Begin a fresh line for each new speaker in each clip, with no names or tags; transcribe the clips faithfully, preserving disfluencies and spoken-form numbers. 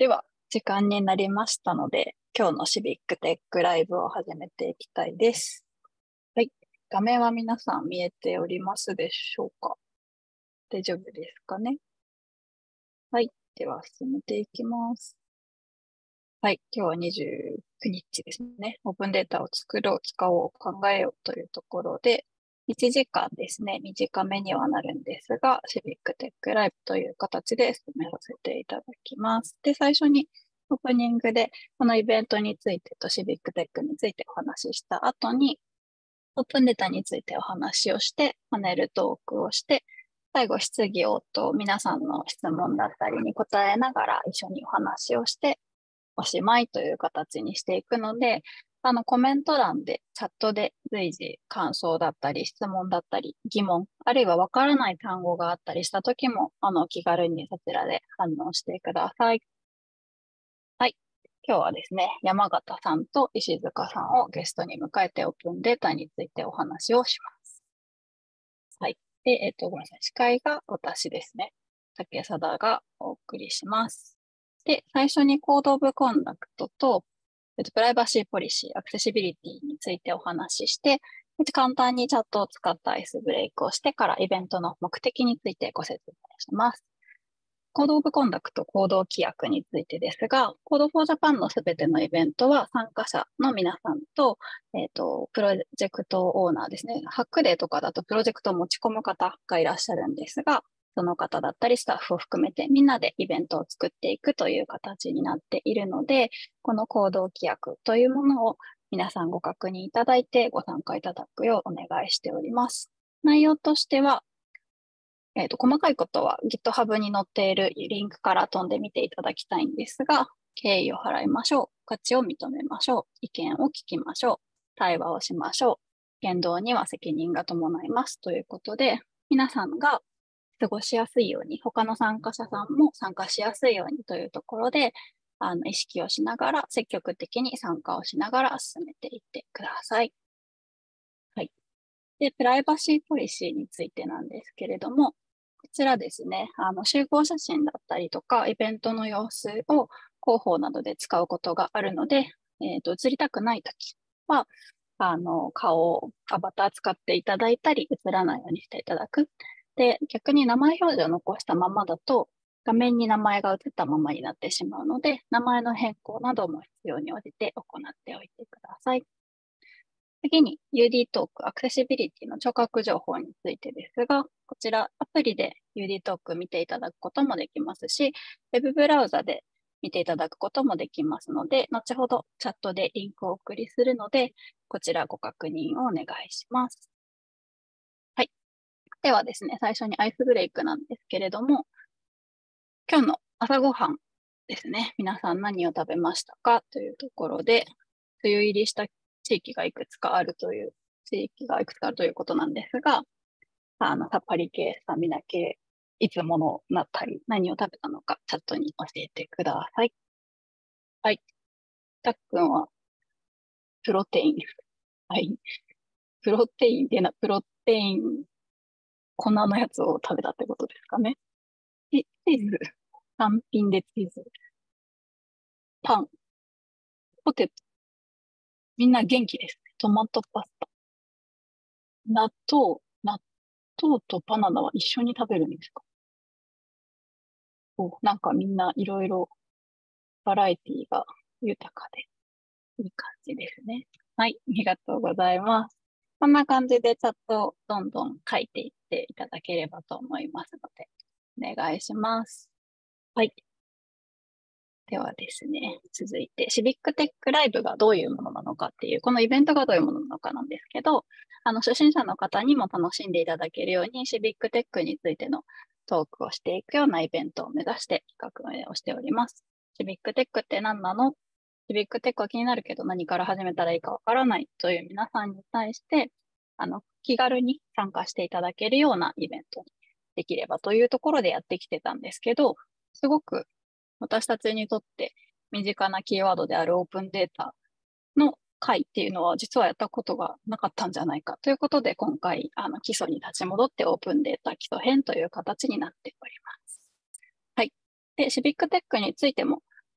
では、時間になりましたので、今日のシビックテックライブを始めていきたいです。はい。画面は皆さん見えておりますでしょうか？大丈夫ですかね？はい。では、進めていきます。はい。今日はにじゅうくにちですね。オープンデータを作ろう、使おう、考えようというところで、いちじかんですね。短めにはなるんですが、シビックテックライブという形で進めさせていただきます。で、最初にオープニングで、このイベントについてとシビックテックについてお話しした後に、オープンデータについてお話をして、パネルトークをして、最後質疑応答、皆さんの質問だったりに答えながら一緒にお話をして、おしまいという形にしていくので、あのコメント欄でチャットで随時感想だったり質問だったり疑問、あるいはわからない単語があったりした時も、あの気軽にそちらで反応してください。はい。今日はですね、山形さんと石塚さんをゲストに迎えてオープンデータについてお話をします。はい。で、えっと、ごめんなさい。司会が私ですね。竹貞がお送りします。で、最初にコードオブコンダクトと、えっと、プライバシーポリシー、アクセシビリティについてお話しして、簡単にチャットを使ったアイスブレイクをしてからイベントの目的についてご説明します。コードオブコンダクト、行動規約についてですが、コードフォージャパンのすべてのイベントは参加者の皆さんと、えっと、プロジェクトオーナーですね。ハックデーとかだとプロジェクトを持ち込む方がいらっしゃるんですが、その方だったりスタッフを含めてみんなでイベントを作っていくという形になっているので、この行動規約というものを皆さんご確認いただいてご参加いただくようお願いしております。内容としては、えっと、細かいことは GitHub に載っているリンクから飛んでみていただきたいんですが、敬意を払いましょう。価値を認めましょう。意見を聞きましょう。対話をしましょう。言動には責任が伴いますということで、皆さんが過ごしやすいように、他の参加者さんも参加しやすいようにというところで、あの意識をしながら、積極的に参加をしながら進めていってください。はい。で、プライバシーポリシーについてなんですけれども、こちらですね、あの集合写真だったりとか、イベントの様子を広報などで使うことがあるので、えっと、映りたくないときは、あの、顔をアバター使っていただいたり、映らないようにしていただく。で、逆に名前表示を残したままだと、画面に名前が映ったままになってしまうので、名前の変更なども必要に応じて行っておいてください。次に ユーディー トーク、アクセシビリティの聴覚情報についてですが、こちらアプリで ユーディー トーク見ていただくこともできますし、ウェブブラウザで見ていただくこともできますので、後ほどチャットでリンクをお送りするので、こちらご確認をお願いします。はい。ではですね、最初にアイスブレイクなんですけれども、今日の朝ごはんですね、皆さん何を食べましたかというところで、梅雨入りした地域がいくつかあるという、地域がいくつかあるということなんですが、あの、さっぱり系、スタミナ系、いつものなったり、何を食べたのか、チャットに教えてください。はい。たっくんは、プロテイン。はい。プロテインでな、プロテイン、粉のやつを食べたってことですかね。チチーズ。単品でチーズ。パン。ポテト。みんな元気ですね。トマトパスタ。納豆。納豆とバナナは一緒に食べるんですか？お、なんかみんないろいろバラエティが豊かでいい感じですね。はい、ありがとうございます。こんな感じでチャットをどんどん書いていっていただければと思いますので、お願いします。はい。ではですね、続いて、シビックテックライブがどういうものなのかっていう、このイベントがどういうものなのかなんですけど、あの、初心者の方にも楽しんでいただけるように、シビックテックについてのトークをしていくようなイベントを目指して企画運営をしております。シビックテックって何なの？シビックテックは気になるけど何から始めたらいいかわからないという皆さんに対して、あの、気軽に参加していただけるようなイベントにできればというところでやってきてたんですけど、すごく私たちにとって身近なキーワードであるオープンデータの回っていうのは実はやったことがなかったんじゃないかということで、今回あの基礎に立ち戻ってオープンデータ基礎編という形になっております。はい。で、シビックテックについても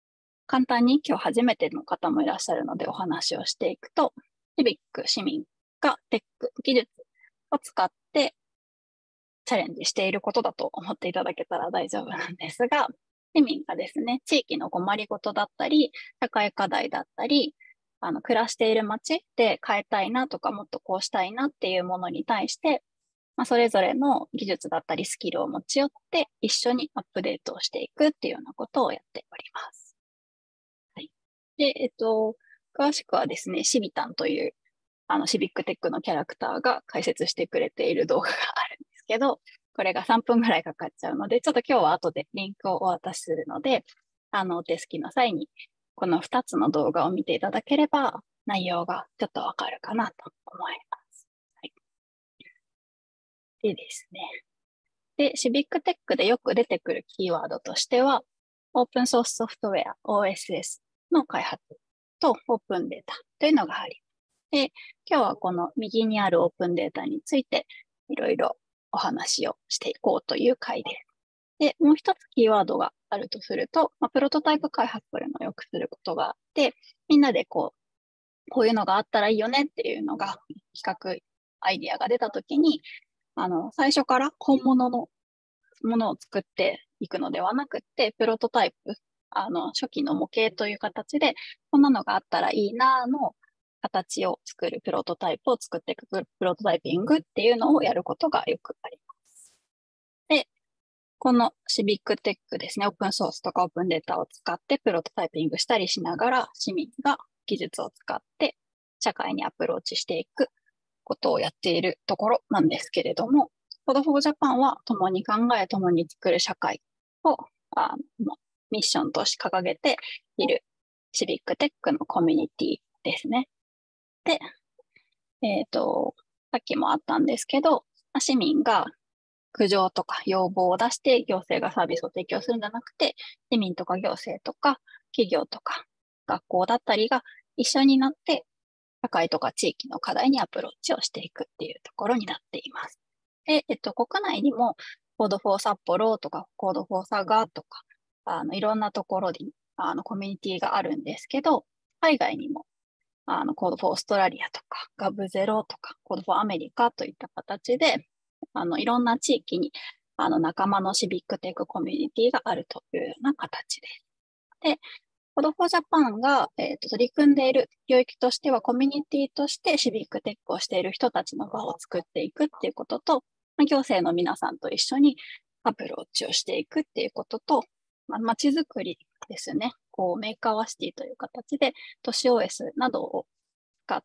簡単に今日初めての方もいらっしゃるのでお話をしていくと、シビック市民がテック技術を使ってチャレンジしていることだと思っていただけたら大丈夫なんですが、市民がですね、地域の困りごとだったり、社会課題だったり、あの暮らしている街で変えたいなとか、もっとこうしたいなっていうものに対して、まあ、それぞれの技術だったりスキルを持ち寄って一緒にアップデートをしていくっていうようなことをやっております。はい。で、えっと、詳しくはですね、シビタンというあのシビックテックのキャラクターが解説してくれている動画があるんですけど、これがさんぷんぐらいかかっちゃうので、ちょっと今日は後でリンクをお渡しするので、あの、お手すきの際にこのふたつの動画を見ていただければ内容がちょっとわかるかなと思います。はい。でですね。で、シビックテックでよく出てくるキーワードとしては、オープンソースソフトウェア オーエスエス の開発とオープンデータというのがあります。で、今日はこの右にあるオープンデータについていろいろお話をしていこうという回です。で、もう一つキーワードがあるとすると、まあ、プロトタイプ開発というのをよくすることがあって、みんなでこう、こういうのがあったらいいよねっていうのが、企画、アイディアが出たときに、あの、最初から本物のものを作っていくのではなくて、プロトタイプ、あの、初期の模型という形で、こんなのがあったらいいなの形を作るプロトタイプを作っていくプロトタイピングっていうのをやることがよくあります。で、このシビックテックですね、オープンソースとかオープンデータを使ってプロトタイピングしたりしながら、市民が技術を使って社会にアプローチしていくことをやっているところなんですけれども、コードフォージャパンは共に考え、共に作る社会をあのミッションとして掲げているシビックテックのコミュニティですね。で、えっ、ー、と、さっきもあったんですけど、市民が苦情とか要望を出して行政がサービスを提供するんじゃなくて、市民とか行政とか企業とか学校だったりが一緒になって社会とか地域の課題にアプローチをしていくっていうところになっています。で、えっと、国内にもコードフォー札幌とかコードフォー佐賀とか、あの、いろんなところに、あの、コミュニティがあるんですけど、海外にも、あの、コードフォーオーストラリアとか、ガブゼロとか、コードフォーアメリカといった形で、あの、いろんな地域に、あの、仲間のシビックテックコミュニティがあるというような形です。で、コードフォージャパンが、えーと、取り組んでいる領域としては、コミュニティとしてシビックテックをしている人たちの場を作っていくっていうことと、まあ、行政の皆さんと一緒にアプローチをしていくっていうことと、まあ、街づくりですね。こう、メーカーワシティという形で、都市 オーエス などを使って、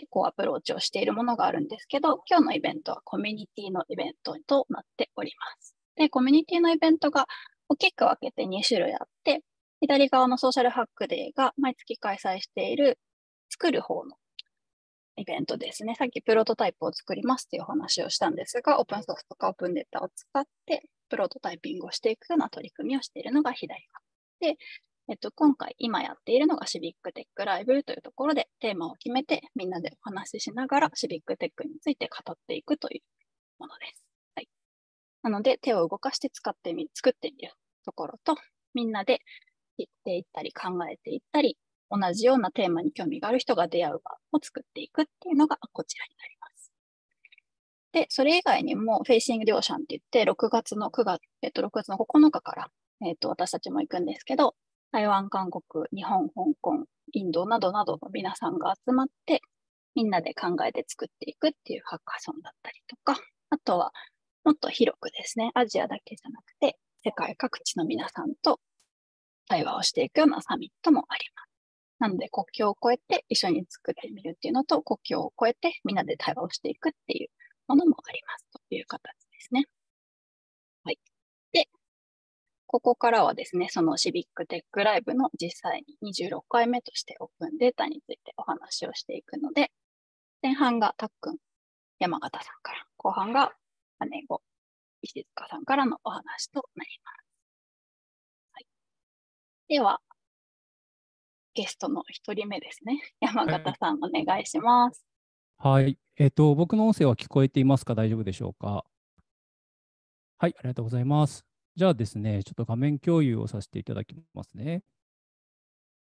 こう、アプローチをしているものがあるんですけど、今日のイベントはコミュニティのイベントとなっております。で、コミュニティのイベントが大きく分けてに種類あって、左側のソーシャルハックデーが毎月開催している作る方のイベントですね。さっきプロトタイプを作りますっていうお話をしたんですが、オープンソースとかオープンデータを使ってプロトタイピングをしていくような取り組みをしているのが左側。で、えっと、今回今やっているのがシビックテックライブというところでテーマを決めてみんなでお話ししながらシビックテックについて語っていくというものです。はい。なので手を動かして使ってみ、作ってみるところと、みんなで言っていったり考えていったり、同じようなテーマに興味がある人が出会う場を作っていくっていうのがこちらになります。で、それ以外にも、フェイシングディオーシャンって言って、ろくがつのくがつ、えっと、ろくがつのここのかから、えっと、私たちも行くんですけど、台湾、韓国、日本、香港、インドなどなどの皆さんが集まって、みんなで考えて作っていくっていうハッカソンだったりとか、あとは、もっと広くですね、アジアだけじゃなくて、世界各地の皆さんと対話をしていくようなサミットもあります。なので、国境を越えて一緒に作ってみるっていうのと、国境を越えてみんなで対話をしていくっていうものもありますという形ですね。はい。で、ここからはですね、そのシビックテックライブの実際ににじゅうろっかいめとしてオープンデータについてお話をしていくので、前半がたっくん、山形さんから、後半が姉子、石塚さんからのお話となります。はい、では、ゲストの一人目ですね。山
はい。
形さん、お願いします。
はい。えっと、僕の音声は聞こえていますか？大丈夫でしょうか？はい、ありがとうございます。じゃあですね、ちょっと画面共有をさせていただきますね。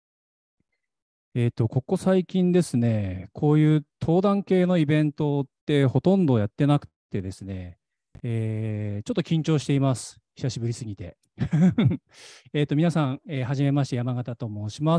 えっと、ここ最近ですね、こういう登壇系のイベントってほとんどやってなくてですね、えーちょっと緊張しています。久しぶりすぎて。えっと、皆さん、えーはじめまして、山形と申します。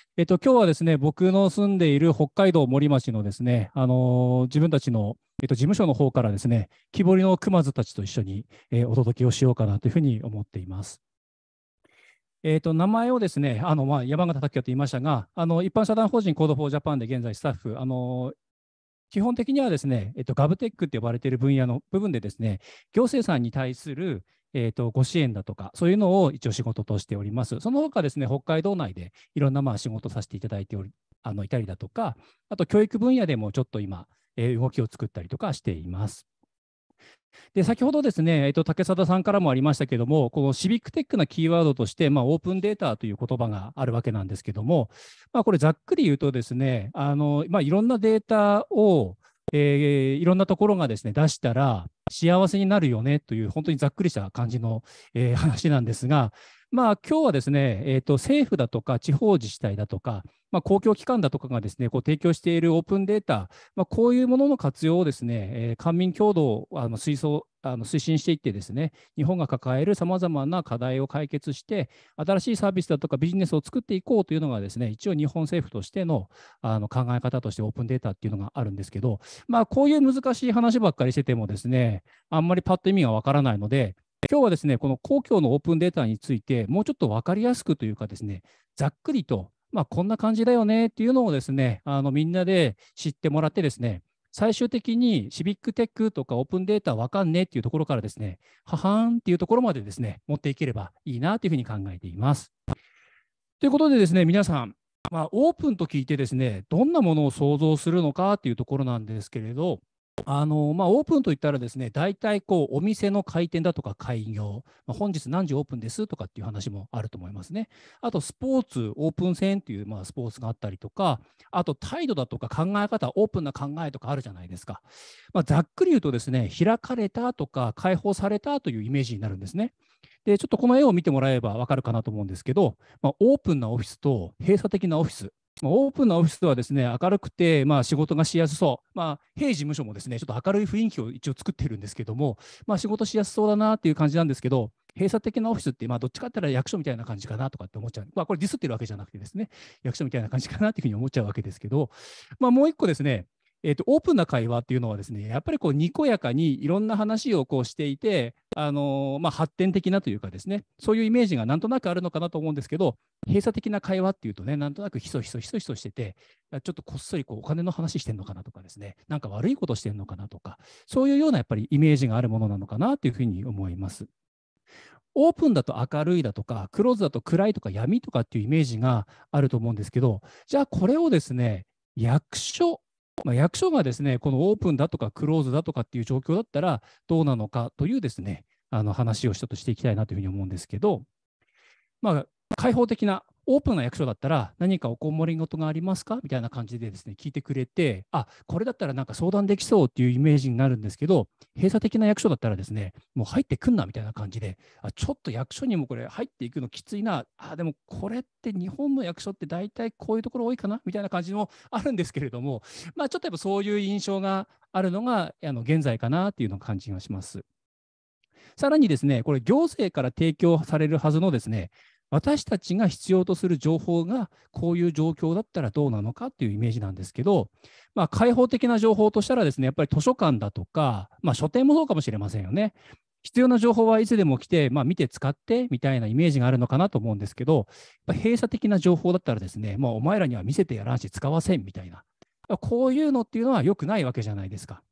えっと、今日はですね、僕の住んでいる北海道森町のですね、あのー自分たちの、えっと、事務所の方からですね、木彫りの熊津たちと一緒に、えーお届けをしようかなというふうに思っています。えーと、名前をですね、あのまあ、山形拓也と言いましたが、あの一般社団法人 Code for Japan で現在スタッフ、あの基本的にはですね、えっと、ガブテックって呼ばれている分野の部分でですね、行政さんに対する、えっと、ご支援だとか、そういうのを一応仕事としております。その他ですね、北海道内でいろんなまあ仕事させていただいており、あのいたりだとか、あと教育分野でもちょっと今、えー動きを作ったりとかしています。で、先ほどですね、えっと、竹貞さんからもありましたけども、このシビックテックなキーワードとして、まあ、オープンデータという言葉があるわけなんですけども、まあ、これざっくり言うとですね、あの、まあ、いろんなデータを、えーいろんなところがですね、出したら幸せになるよねという、本当にざっくりした感じの、えー話なんですが、まあ、今日はですね、えーと、政府だとか地方自治体だとか、まあ、公共機関だとかがですね、こう提供しているオープンデータ、まあ、こういうものの活用をですね、えー官民共同をあの推奨あの推進していってですね、日本が抱えるさまざまな課題を解決して、新しいサービスだとかビジネスを作っていこうというのがですね、一応日本政府としての、あの考え方としてオープンデータっていうのがあるんですけど、まあ、こういう難しい話ばっかりしててもですね、あんまりパッと意味がわからないので、今日はですね、この公共のオープンデータについて、もうちょっと分かりやすくというかですね、ざっくりと、まあ、こんな感じだよねっていうのをですね、あのみんなで知ってもらってですね、最終的にシビックテックとかオープンデータわかんねっていうところからですね、ははーんっていうところまでですね、持っていければいいなというふうに考えています。ということでですね、皆さん、まあ、オープンと聞いてですね、どんなものを想像するのかっていうところなんですけれど、あのまあ、オープンといったらですね、大体こうお店の開店だとか開業、まあ、本日何時オープンですとかっていう話もあると思いますね。あと、スポーツ、オープン戦っていう、まあ、スポーツがあったりとか、あと、態度だとか考え方、オープンな考えとかあるじゃないですか。まあ、ざっくり言うとですね、開かれたとか開放されたというイメージになるんですね。で、ちょっとこの絵を見てもらえば分かるかなと思うんですけど、まあ、オープンなオフィスと閉鎖的なオフィス。まあオープンなオフィスはですね、明るくて、まあ、仕事がしやすそう。まあ、弊事務所もですね、ちょっと明るい雰囲気を一応作っているんですけども、まあ、仕事しやすそうだなっていう感じなんですけど、閉鎖的なオフィスって、まあ、どっちかって言ったら役所みたいな感じかなとかって思っちゃう。まあ、これディスってるわけじゃなくてですね、役所みたいな感じかなっていうふうに思っちゃうわけですけど、まあ、もう一個ですね、えーと、オープンな会話っていうのはですね、やっぱりこうにこやかにいろんな話をこうしていて、あのーまあ、発展的なというかですね、そういうイメージがなんとなくあるのかなと思うんですけど、閉鎖的な会話っていうとね、なんとなくひそひそひそひそしてて、ちょっとこっそりこうお金の話してるのかなとかですね、なんか悪いことしてるのかなとか、そういうようなやっぱりイメージがあるものなのかなというふうに思います。オープンだと明るいだとか、クローズだと暗いとか闇とかっていうイメージがあると思うんですけど、じゃあこれをですね、役所、まあ、役所がですね、このオープンだとかクローズだとかっていう状況だったらどうなのかというですね、あの話をちょっとしていきたいなというふうに思うんですけど、まあ、開放的なオープンな役所だったら何かお困りごとがありますかみたいな感じでですね、聞いてくれて、あ、これだったらなんか相談できそうっていうイメージになるんですけど、閉鎖的な役所だったらですね、もう入ってくんなみたいな感じで、あ、ちょっと役所にもこれ入っていくのきついな、あ、でもこれって日本の役所って大体こういうところ多いかなみたいな感じもあるんですけれども、まあ、ちょっとやっぱそういう印象があるのがあの現在かなっていうのを感じがします。さらにですね、これ行政から提供されるはずのですね、私たちが必要とする情報がこういう状況だったらどうなのかっていうイメージなんですけど、まあ、開放的な情報としたらですね、やっぱり図書館だとか、まあ、書店もそうかもしれませんよね。必要な情報はいつでも来て、まあ、見て使ってみたいなイメージがあるのかなと思うんですけど、やっぱ閉鎖的な情報だったらですね、もうお前らには見せてやらんし使わせんみたいな、こういうのっていうのは良くないわけじゃないですか。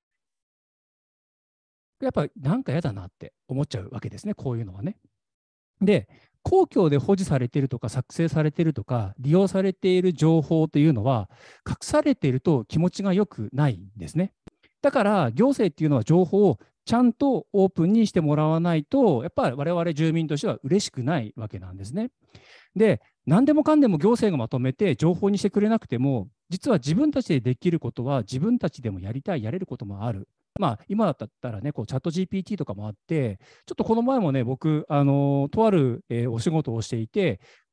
やっぱなんか嫌だなって思っちゃうわけですね、こういうのはね。で、公共で保持されているとか作成されているとか利用されている情報というのは隠されていると気持ちが良くないんですね。だから行政っていうのは情報をちゃんとオープンにしてもらわないと、やっぱり我々住民としては嬉しくないわけなんですね。で、何でもかんでも行政がまとめて情報にしてくれなくても、実は自分たちでできることは自分たちでもやりたい、やれることもある。まあ、今だったらね、こうチャット ジーピーティー とかもあって、ちょっとこの前もね、僕、あのとある、えーお仕事をしていて、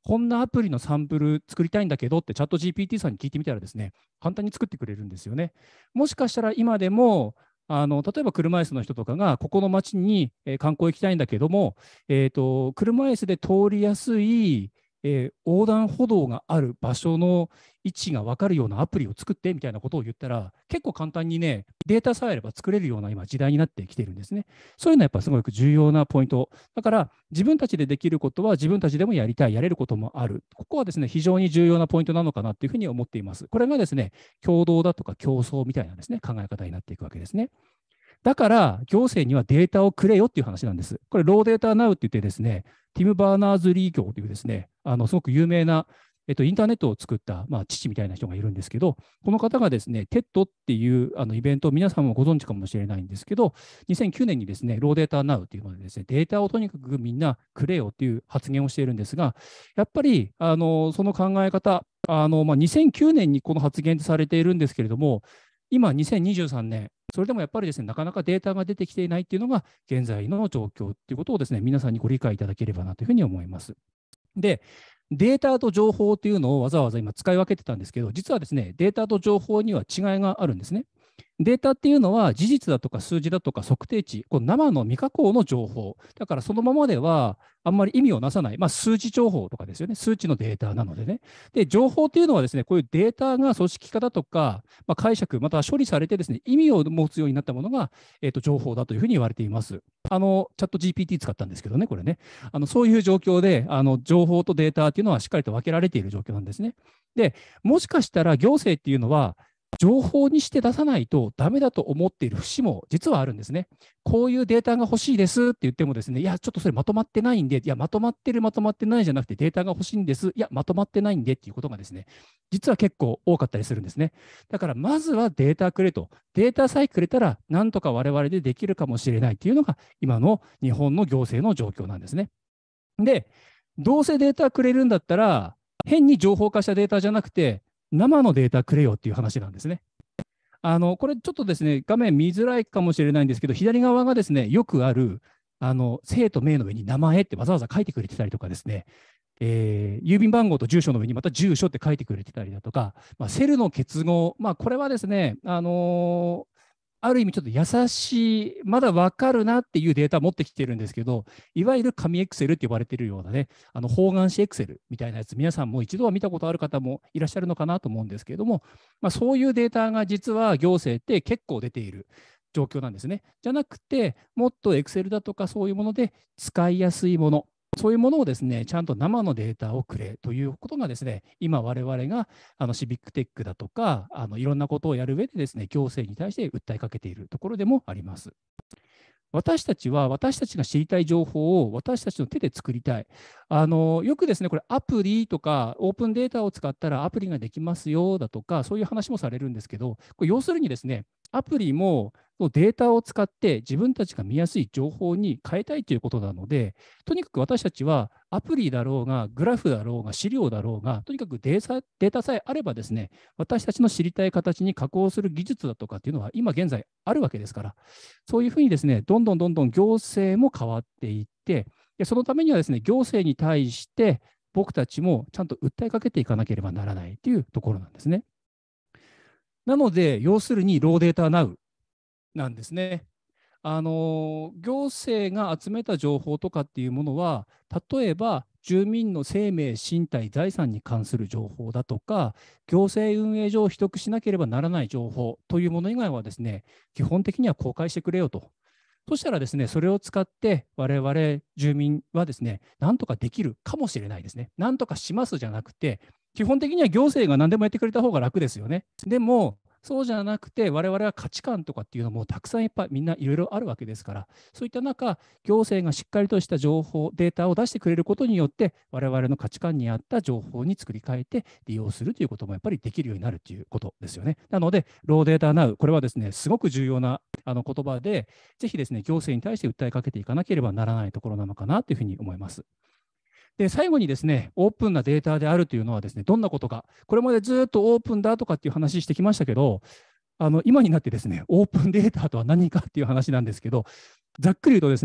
こんなアプリのサンプル作りたいんだけどってチャット ジーピーティー さんに聞いてみたらですね、簡単に作ってくれるんですよね。もしかしたら今でも、あの例えば車椅子の人とかが、ここの街に、えー観光行きたいんだけども、えーと、車椅子で通りやすい、えー横断歩道がある場所の位置が分かるようなアプリを作ってみたいなことを言ったら、結構簡単にね、データさえあれば作れるような今、時代になってきてるんですね。そういうのはやっぱすごく重要なポイント。だから、自分たちでできることは自分たちでもやりたい、やれることもある。ここはですね、非常に重要なポイントなのかなというふうに思っています。これがですね、共同だとか競争みたいなですね、考え方になっていくわけですね。だから、行政にはデータをくれよっていう話なんです。これ、ローデータナウって言ってですね、ティム・バーナーズ・リー教というですね、あのすごく有名な、えっと、インターネットを作った、まあ、父みたいな人がいるんですけど、この方がですね、テッドっていうあのイベントを皆さんもご存知かもしれないんですけど、にせんきゅうねんにですね、ローデータナウっていうのでですね、データをとにかくみんなくれよっていう発言をしているんですが、やっぱりあのその考え方、あのまあ、にせんきゅうねんにこの発言とされているんですけれども、今、にせんにじゅうさんねん、それでもやっぱりですね、なかなかデータが出てきていないっていうのが現在の状況ということをですね、皆さんにご理解いただければなというふうに思います。で、データと情報というのをわざわざ今使い分けてたんですけど、実はですね、データと情報には違いがあるんですね。データっていうのは事実だとか数字だとか測定値、こう生の未加工の情報。だからそのままではあんまり意味をなさない、まあ、数値情報とかですよね、数値のデータなのでね。で、情報っていうのはですね、こういうデータが組織化だとか、まあ、解釈、または処理されてですね、意味を持つようになったものが、えーと、情報だというふうに言われています。あの、チャット ジーピーティー 使ったんですけどね、これね。あのそういう状況で、あの情報とデータっていうのはしっかりと分けられている状況なんですね。で、もしかしたら行政っていうのは、情報にして出さないとダメだと思っている節も実はあるんですね。こういうデータが欲しいですって言ってもですね、いや、ちょっとそれまとまってないんで、いや、まとまってる、まとまってないじゃなくてデータが欲しいんです、いや、まとまってないんでっていうことがですね、実は結構多かったりするんですね。だからまずはデータくれと。データさえくれたら、なんとか我々でできるかもしれないっていうのが今の日本の行政の状況なんですね。で、どうせデータくれるんだったら、変に情報化したデータじゃなくて、生のデータくれよっていう話なんですね。あのこれちょっとですね、画面見づらいかもしれないんですけど、左側がですね、よくあるあの生と名の上に名前ってわざわざ書いてくれてたりとかですね、えー郵便番号と住所の上にまた住所って書いてくれてたりだとか、まあ、セルの結合、まあ、これはですね、あのーある意味ちょっと優しい、まだ分かるなっていうデータを持ってきてるんですけど、いわゆる紙エクセルって呼ばれているようなね、あの方眼紙エクセルみたいなやつ、皆さんも一度は見たことある方もいらっしゃるのかなと思うんですけれども、まあ、そういうデータが実は行政って結構出ている状況なんですね。じゃなくて、もっとエクセルだとかそういうもので使いやすいもの、そういうものをですね、ちゃんと生のデータをくれということがですね、今我々があのシビックテックだとか、あのいろんなことをやる上でですね、行政に対して訴えかけているところでもあります。私たちは私たちが知りたい情報を私たちの手で作りたい。あのよくですね、これアプリとかオープンデータを使ったらアプリができますよだとか、そういう話もされるんですけど、これ要するにですね、アプリもデータを使って自分たちが見やすい情報に変えたいということなので、とにかく私たちはアプリだろうが、グラフだろうが、資料だろうが、とにかくデータデータさえあればですね、私たちの知りたい形に加工する技術だとかっていうのは今現在あるわけですから、そういうふうにですね、どんどんどんどん行政も変わっていって、でそのためにはですね、行政に対して僕たちもちゃんと訴えかけていかなければならないというところなんですね。なので、要するに、ローデータナウなんですね。あの行政が集めた情報とかっていうものは、例えば住民の生命、身体、財産に関する情報だとか、行政運営上取得しなければならない情報というもの以外はですね、基本的には公開してくれよと。そしたらですね、それを使って我々住民はですね、なんとかできるかもしれないですね。なんとかしますじゃなくて、基本的には行政が何でもやってくれた方が楽ですよね。でも、そうじゃなくて、我々は価値観とかっていうのもたくさんいっぱいみんないろいろあるわけですから、そういった中、行政がしっかりとした情報、データを出してくれることによって、我々の価値観に合った情報に作り変えて利用するということもやっぱりできるようになるということですよね。なので、ローデータナウ、これはですね、すごく重要なあの言葉で、ぜひですね、行政に対して訴えかけていかなければならないところなのかなというふうに思います。で、最後にですね、オープンなデータであるというのはですね、どんなことか、これまでずっとオープンだとかっていう話してきましたけど、あの今になってですね、オープンデータとは何かっていう話なんですけど、ざっくり言うとですね、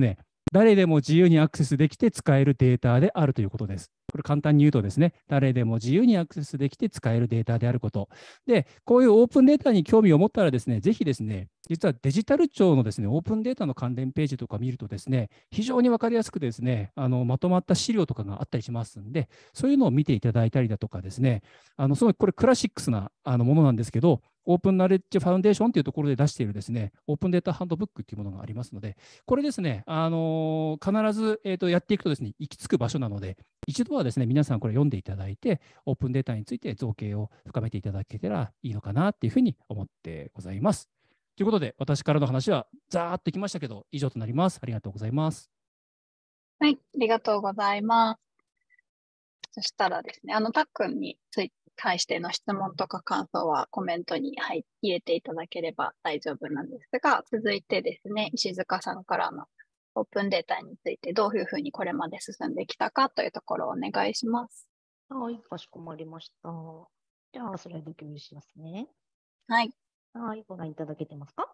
誰でも自由にアクセスできて使えるデータであるということです。これ簡単に言うとですね、誰でも自由にアクセスできて使えるデータであること。で、こういうオープンデータに興味を持ったらですね、ぜひですね、実はデジタル庁のですね、オープンデータの関連ページとか見るとですね、非常に分かりやすくですね、あのまとまった資料とかがあったりしますんで、そういうのを見ていただいたりだとかですね、あのすごいこれクラシックスなあのものなんですけど、オープンナレッジファウンデーションというところで出しているですね、オープンデータハンドブックというものがありますので、これですね、あのー必ず、えーと、やっていくとですね、行き着く場所なので、一度はですね、皆さんこれ読んでいただいて、オープンデータについて造形を深めていただけたらいいのかなっていうふうに思ってございます。ということで、私からの話はざーっときましたけど、以上となります。ありがとうございます。
はい、ありがとうございます。そしたらですね、あの、たっくんについ対しての質問とか感想はコメントに入入れていただければ大丈夫なんですが、続いてですね、石塚さんからのオープンデータについてどういうふうにこれまで進んできたかというところをお願いします。
はい、かしこまりました。じゃあ、スライド共有しますね。
はい。
はい、ご覧いただけてますか？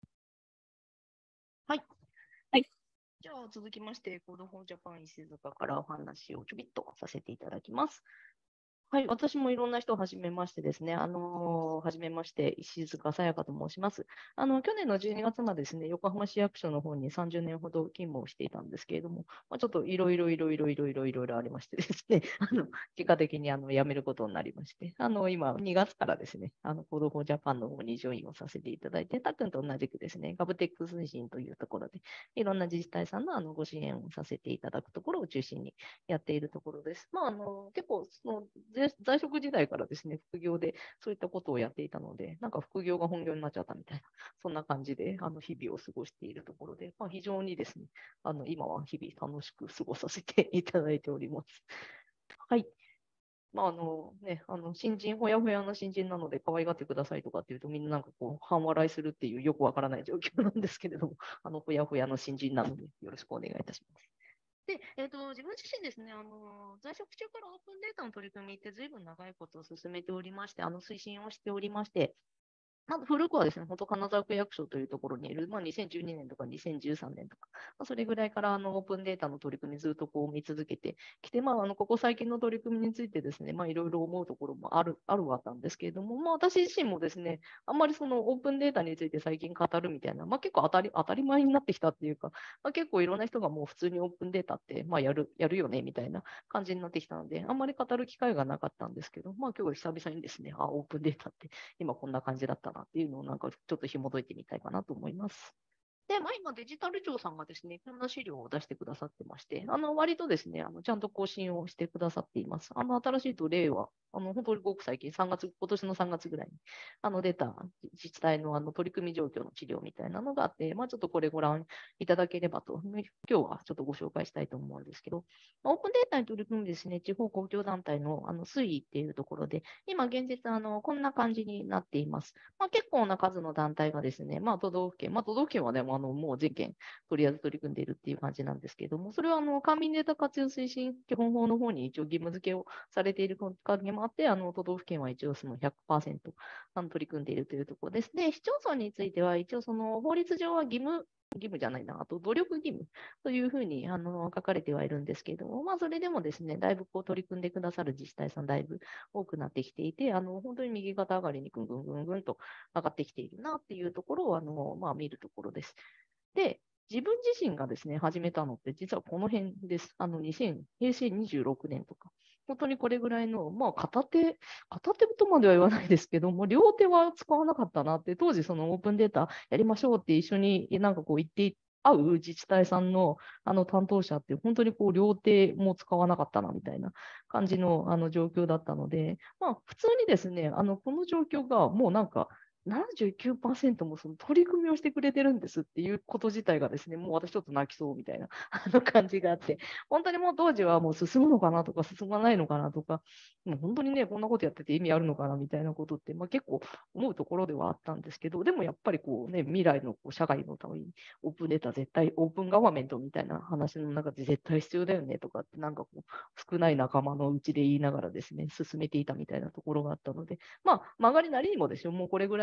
はい。
はい。
じゃあ、続きまして、コードフォージャパン石塚からお話をちょびっとさせていただきます。はい、私もいろんな人をはじめましてですね、あのー、はじめまして、石塚さやかと申します。あの、去年のじゅうにがつまでですね、横浜市役所の方にさんじゅうねんほど勤務をしていたんですけれども、まあ、ちょっといろいろいろいろいろいろいろいろありましてですね、あの、結果的にあの辞めることになりまして、あの、今、にがつからですね、あの、コードフォージャパンの方にジョインをさせていただいて、たっくんと同じくですね、ガブテック推進というところで、いろんな自治体さんのあのご支援をさせていただくところを中心にやっているところです。まあ、あの、結構、その、在職時代からですね、副業でそういったことをやっていたので、なんか副業が本業になっちゃったみたいな、そんな感じで、あの、日々を過ごしているところで、まあ、非常にですね、あの、今は日々楽しく過ごさせていただいております。はい。まあ、あのね、あの、新人、ほやほやの新人なので可愛がってくださいとかっていうと、みんななんかこう、半笑いするっていうよくわからない状況なんですけれども、あの、ほやほやの新人なので、よろしくお願いいたします。で、えーと、自分自身ですね、あの、在職中からオープンデータの取り組みって随分長いことを進めておりまして、あの、推進をしておりまして、まず古くはですね、本当金沢区役所というところにいる、まあ、にせんじゅうにねんとかにせんじゅうさんねんとか、まあ、それぐらいからあのオープンデータの取り組みずっとこう見続けてきて、まあ、あのここ最近の取り組みについてですね、まあ、いろいろ思うところもある、あるわったんですけれども、まあ、私自身もですね、あんまりそのオープンデータについて最近語るみたいな、まあ、結構当たり当たり前になってきたっていうか、まあ、結構いろんな人がもう普通にオープンデータって、まあ、やる、やるよねみたいな感じになってきたので、あんまり語る機会がなかったんですけど、まあ、今日は久々にですね、あ、オープンデータって今こんな感じだったなっていうのをなんかちょっと紐解いてみたいかなと思います。で、まあ、今、デジタル庁さんがですね、こんな資料を出してくださってまして、あの、割とですね、あの、ちゃんと更新をしてくださっています。あの、新しいと例は、あの、本当にごく最近、さんがつ、今年のさんがつぐらいに、あの、出た自治体のあの、取り組み状況の資料みたいなのがあって、まあ、ちょっとこれご覧いただければと、今日はちょっとご紹介したいと思うんですけど、オープンデータに取り組むですね、地方公共団体のあの推移っていうところで、今現実、あの、こんな感じになっています。まあ、結構な数の団体がですね、まあ、都道府県、まあ、都道府県はね、あのもう全県とりあえず取り組んでいるっていう感じなんですけれども、それはあの官民データ活用推進基本法の方に一応義務付けをされている関係もあって、あの都道府県は一応その ひゃくパーセント あの取り組んでいるというところです。で、市町村については一応その法律上は義務義務じゃないな、あと努力義務というふうにあの書かれてはいるんですけれども、まあ、それでもですね、だいぶこう取り組んでくださる自治体さん、だいぶ多くなってきていて、あの本当に右肩上がりにぐんぐんぐんぐんと上がってきているなっていうところをあの、まあ、見るところです。で、自分自身がですね、始めたのって、実はこの辺です。あの、にせん、へいせいにじゅうろくねんとか、本当にこれぐらいの、まあ、片手、片手とまでは言わないですけども、両手は使わなかったなって、当時、そのオープンデータやりましょうって一緒になんかこう言って会う自治体さんのあの担当者って、本当にこう両手も使わなかったなみたいな感じのあの状況だったので、まあ、普通にですね、あのこの状況がもうなんか、ななじゅうきゅうパーセントもその取り組みをしてくれてるんですっていうこと自体がですね、もう私ちょっと泣きそうみたいなあの感じがあって、本当にもう当時はもう進むのかなとか進まないのかなとか、もう本当にね、こんなことやってて意味あるのかなみたいなことって、まあ、結構思うところではあったんですけど、でもやっぱりこうね、未来のこう社会のためにオープンデータ絶対、オープンガバメントみたいな話の中で絶対必要だよねとかって、なんかこう、少ない仲間のうちで言いながらですね、進めていたみたいなところがあったので、まあ、曲がりなりにもですよ、もうこれぐらい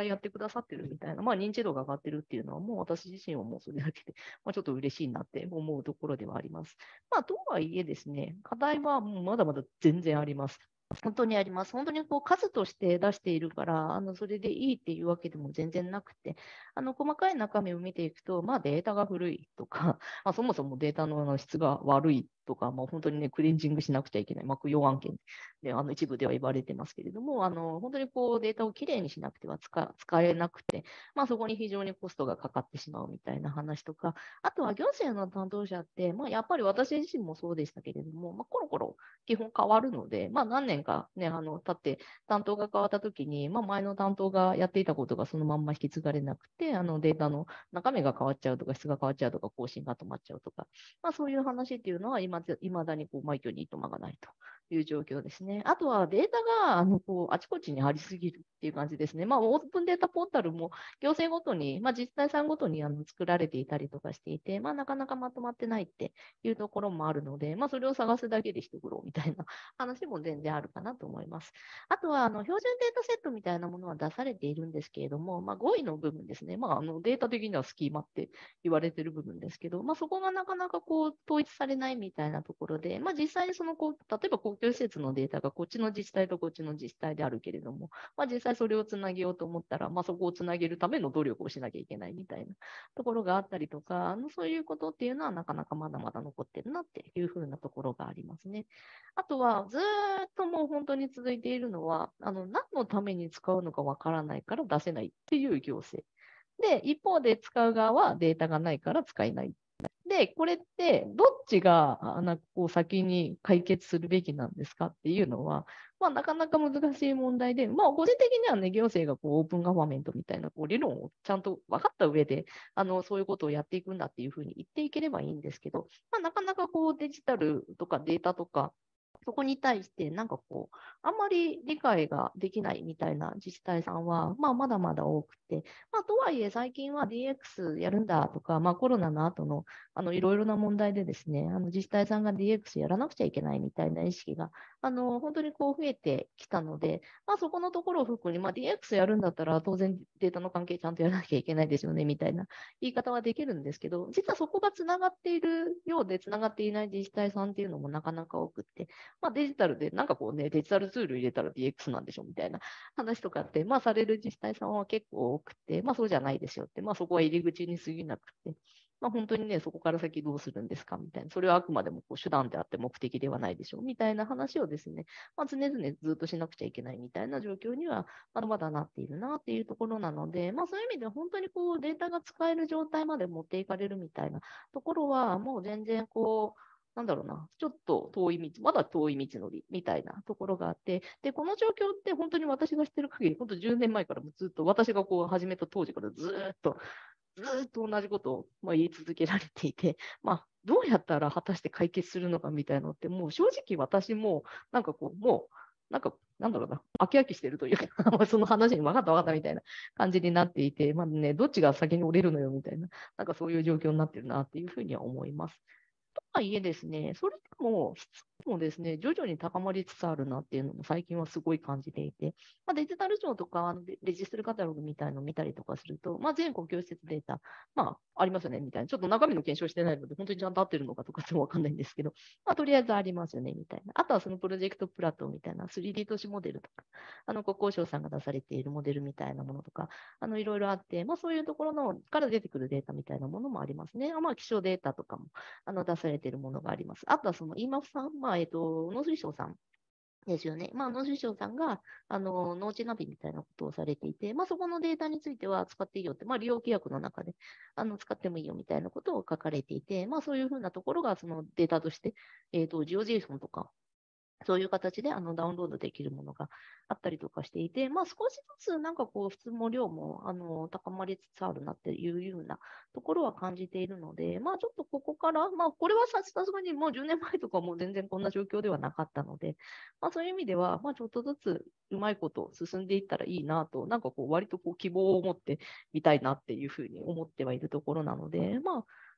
やってくださってるみたいな、まあ、認知度が上がってるっていうのは、もう私自身はもうそれだけで、まあ、ちょっと嬉しいなって思うところではあります。まあ、とはいえですね、課題はもうまだまだ全然あります。本当にあります。本当にこう数として出しているから、あのそれでいいっていうわけでも全然なくて、あの細かい中身を見ていくと、まあ、データが古いとか、まあ、そもそもデータの質が悪いとか、まあ、本当にね、クレンジングしなくちゃいけない、まあ、供養案件であの一部では言われてますけれども、あの本当にこうデータをきれいにしなくては使使えなくて、まあ、そこに非常にコストがかかってしまうみたいな話とか、あとは行政の担当者って、まあ、やっぱり私自身もそうでしたけれども、まあ、コロコロ基本変わるので、まあ、何年か、ね、あの経って担当が変わったときに、まあ、前の担当がやっていたことがそのまんま引き継がれなくて、あのデータの中身が変わっちゃうとか、質が変わっちゃうとか、更新が止まっちゃうとか、まあ、そういう話っていうのは、いまだにこう枚挙にいとまがないという状況ですね。あとはデータがあのこうあちこちにありすぎるっていう感じですね。まあ、オープンデータポータルも行政ごとに、まあ、自治体さんごとにあの作られていたりとかしていて、まあ、なかなかまとまってないっていうところもあるので、まあ、それを探すだけで一苦労みたいな話も全然あるかなと思います。あとはあの標準データセットみたいなものは出されているんですけれども、まあ、ごいの部分ですね。まあ、あのデータ的にはスキーマって言われている部分ですけど、まあ、そこがなかなかこう統一されないみたいなところで、まあ、実際にそのこう例えば公共施設のデータがこっちの自治体とこっちの自治体であるけれども、まあ、実際それをつなげようと思ったら、まあ、そこをつなげるための努力をしなきゃいけないみたいなところがあったりとか、あのそういうことっていうのはなかなかまだまだ残ってるなっていうふうなところがありますね。あとはずーっともう本当に続いているのは、あの何のために使うのかわからないから出せないっていう行政。で、一方で使う側はデータがないから使えない。で、これってどっちがあのこう先に解決するべきなんですかっていうのは、まあ、なかなか難しい問題で、まあ、個人的にはね、行政がこうオープンガバメントみたいなこう理論をちゃんと分かった上で、あのそういうことをやっていくんだっていうふうに言っていければいいんですけど、まあ、なかなかこうデジタルとかデータとか、そこに対して、なんかこう、あんまり理解ができないみたいな自治体さんは、まあ、まだまだ多くて、まあ、とはいえ、最近は ディーエックス やるんだとか、まあ、コロナの後のあのいろいろな問題でですね、あの自治体さんが ディーエックス やらなくちゃいけないみたいな意識が、あの本当にこう増えてきたので、まあ、そこのところを含に、まあ、ディーエックス やるんだったら、当然データの関係ちゃんとやらなきゃいけないですよねみたいな言い方はできるんですけど、実はそこがつながっているようで、つながっていない自治体さんっていうのもなかなか多くて、まあ、デジタルで、なんかこうね、デジタルツール入れたら ディーエックス なんでしょみたいな話とかって、まあ、される自治体さんは結構多くて、まあ、そうじゃないですよって、まあ、そこは入り口に過ぎなくて、まあ、本当にね、そこから先どうするんですかみたいな、それはあくまでもこう手段であって目的ではないでしょうみたいな話をですね、まあ、常々ずっとしなくちゃいけないみたいな状況にはまだまだなっているなっていうところなので、まあ、そういう意味で本当にこうデータが使える状態まで持っていかれるみたいなところは、もう全然こう、なんだろうな、ちょっと遠い道、まだ遠い道のりみたいなところがあって、で、この状況って本当に私が知ってる限り、本当じゅうねんまえからもずっと、私がこう始めた当時からずっと、ずっと同じことをまあ言い続けられていて、まあ、どうやったら果たして解決するのかみたいなのって、もう正直私も、なんかこう、もう、なんか、なんだろうな、飽き飽きしてるというか、その話に分かった分かったみたいな感じになっていて、まあね、どっちが先に折れるのよみたいな、なんかそういう状況になってるなっていうふうには思います。とはいえですね、それでも質もですね、徐々に高まりつつあるなっていうのも最近はすごい感じていて、まあ、デジタル庁とかあのレレジストルカタログみたいなのを見たりとかすると、まあ、全公共施設データ、まあ、ありますよねみたいな、ちょっと中身の検証してないので、本当にちゃんと合ってるのかとかってわかんないんですけど、まあ、とりあえずありますよねみたいな。あとはそのプロジェクトプラットみたいな スリーディー 都市モデルとか、あの国交省さんが出されているモデルみたいなものとか、あのいろいろあって、まあ、そういうところのから出てくるデータみたいなものもありますね。まあ、気象データとかもあの出されているものがあります。あとはそのイーマフさん、まあえっと、農水省さんですよね。まあ、農水省さんがあの農地ナビみたいなことをされていて、まあ、そこのデータについては使っていいよって、まあ、利用規約の中であの使ってもいいよみたいなことを書かれていて、まあ、そういうふうなところがそのデータとして、えっと、ジオジェイソンとか、そういう形であのダウンロードできるものがあったりとかしていて、まあ、少しずつなんかこう、質も量もあの高まりつつあるなっていうようなところは感じているので、まあ、ちょっとここから、まあ、これはさすがにもうじゅうねんまえとかも全然こんな状況ではなかったので、まあ、そういう意味では、まあ、ちょっとずつうまいこと進んでいったらいいなと、なんかこう、割とこう希望を持ってみたいなっていうふうに思ってはいるところなので、まあ、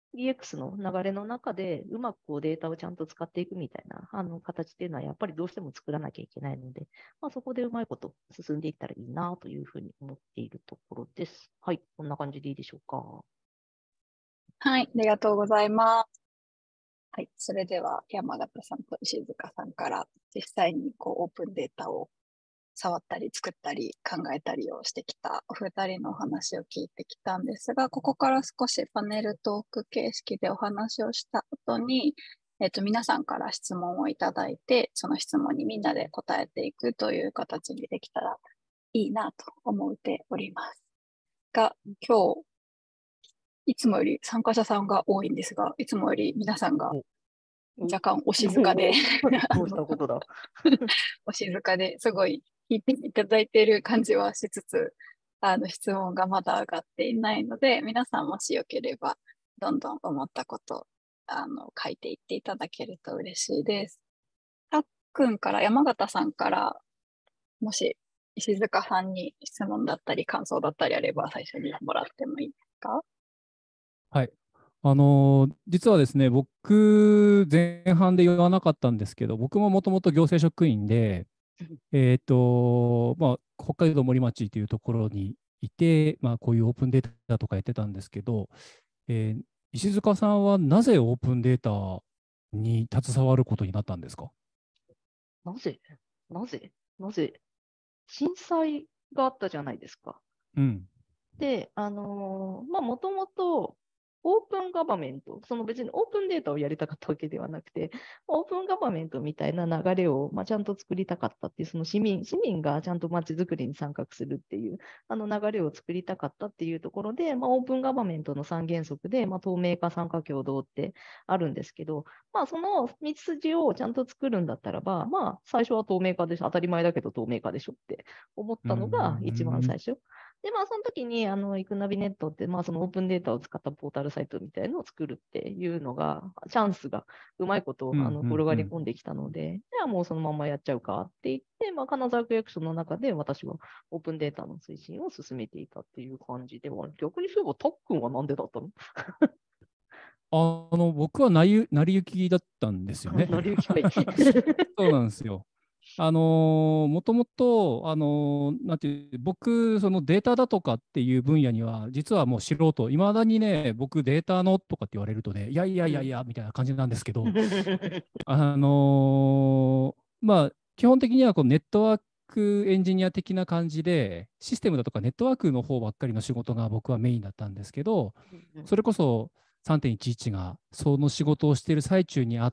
ディーエックス の流れの中で、うまくこうデータをちゃんと使っていくみたいなあの形っていうのは、やっぱりどうしても作らなきゃいけないので、まあ、そこでうまいこと進んでいったらいいなというふうに思っているところです。はい、こんな感じでいいでしょうか。
はい、ありがとうございます。はい、それでは山形さんと石塚さんから実際にこうオープンデータを触ったり作ったり考えたりをしてきたお二人のお話を聞いてきたんですが、ここから少しパネルトーク形式でお話をした後に、えっと、皆さんから質問をいただいて、その質問にみんなで答えていくという形にできたらいいなと思っております。が、今日、いつもより参加者さんが多いんですが、いつもより皆さんが若干お静かで、
どうしたことだ。
お静かですごい聞いていただいている感じはしつつ、あの質問がまだ上がっていないので、皆さんもしよければ、どんどん思ったことあの書いていっていただけると嬉しいです。たっくんから、山形さんから、もし石塚さんに質問だったり感想だったりあれば最初にもらってもいいですか？
はい。あのー実はですね、僕、前半で言わなかったんですけど、僕ももともと行政職員で、えっと、まあ、北海道森町というところにいて、まあ、こういうオープンデータとかやってたんですけど、えー石塚さんはなぜオープンデータに携わることになったんですか？
なぜなぜなぜ震災があったじゃないですか。
うん。
で、あのーまあ、もともとオープンガバメント、その別にオープンデータをやりたかったわけではなくて、オープンガバメントみたいな流れを、まあ、ちゃんと作りたかったっていう、その市民、市民がちゃんと街づくりに参画するっていう、あの流れを作りたかったっていうところで、まあ、オープンガバメントの三原則で、まあ、透明化、参加共同ってあるんですけど、まあ、その道筋をちゃんと作るんだったらば、まあ、最初は透明化でしょ、当たり前だけど透明化でしょって思ったのが一番最初。で、まあ、その時に、あの、イクナビネットって、まあ、そのオープンデータを使ったポータルサイトみたいのを作るっていうのが、チャンスがうまいことあの転がり込んできたので、じゃあもうそのままやっちゃうかって言って、まあ、金沢区役所の中で私はオープンデータの推進を進めていたっていう感じでは、逆にそういえば、たっくんはなんでだったの？
あの僕は成り成り行きだったんですよね。
成り行きかい。
そうなんですよ。あのもともと、あのーなんていう、僕、そのデータだとかっていう分野には、実はもう素人、いまだにね、僕、データのとかって言われるとね、いやいやいやいや、みたいな感じなんですけど、あのーまあ、基本的にはこうネットワークエンジニア的な感じで、システムだとかネットワークの方ばっかりの仕事が僕はメインだったんですけど、それこそさんてんいちいちがその仕事をしている最中にあって、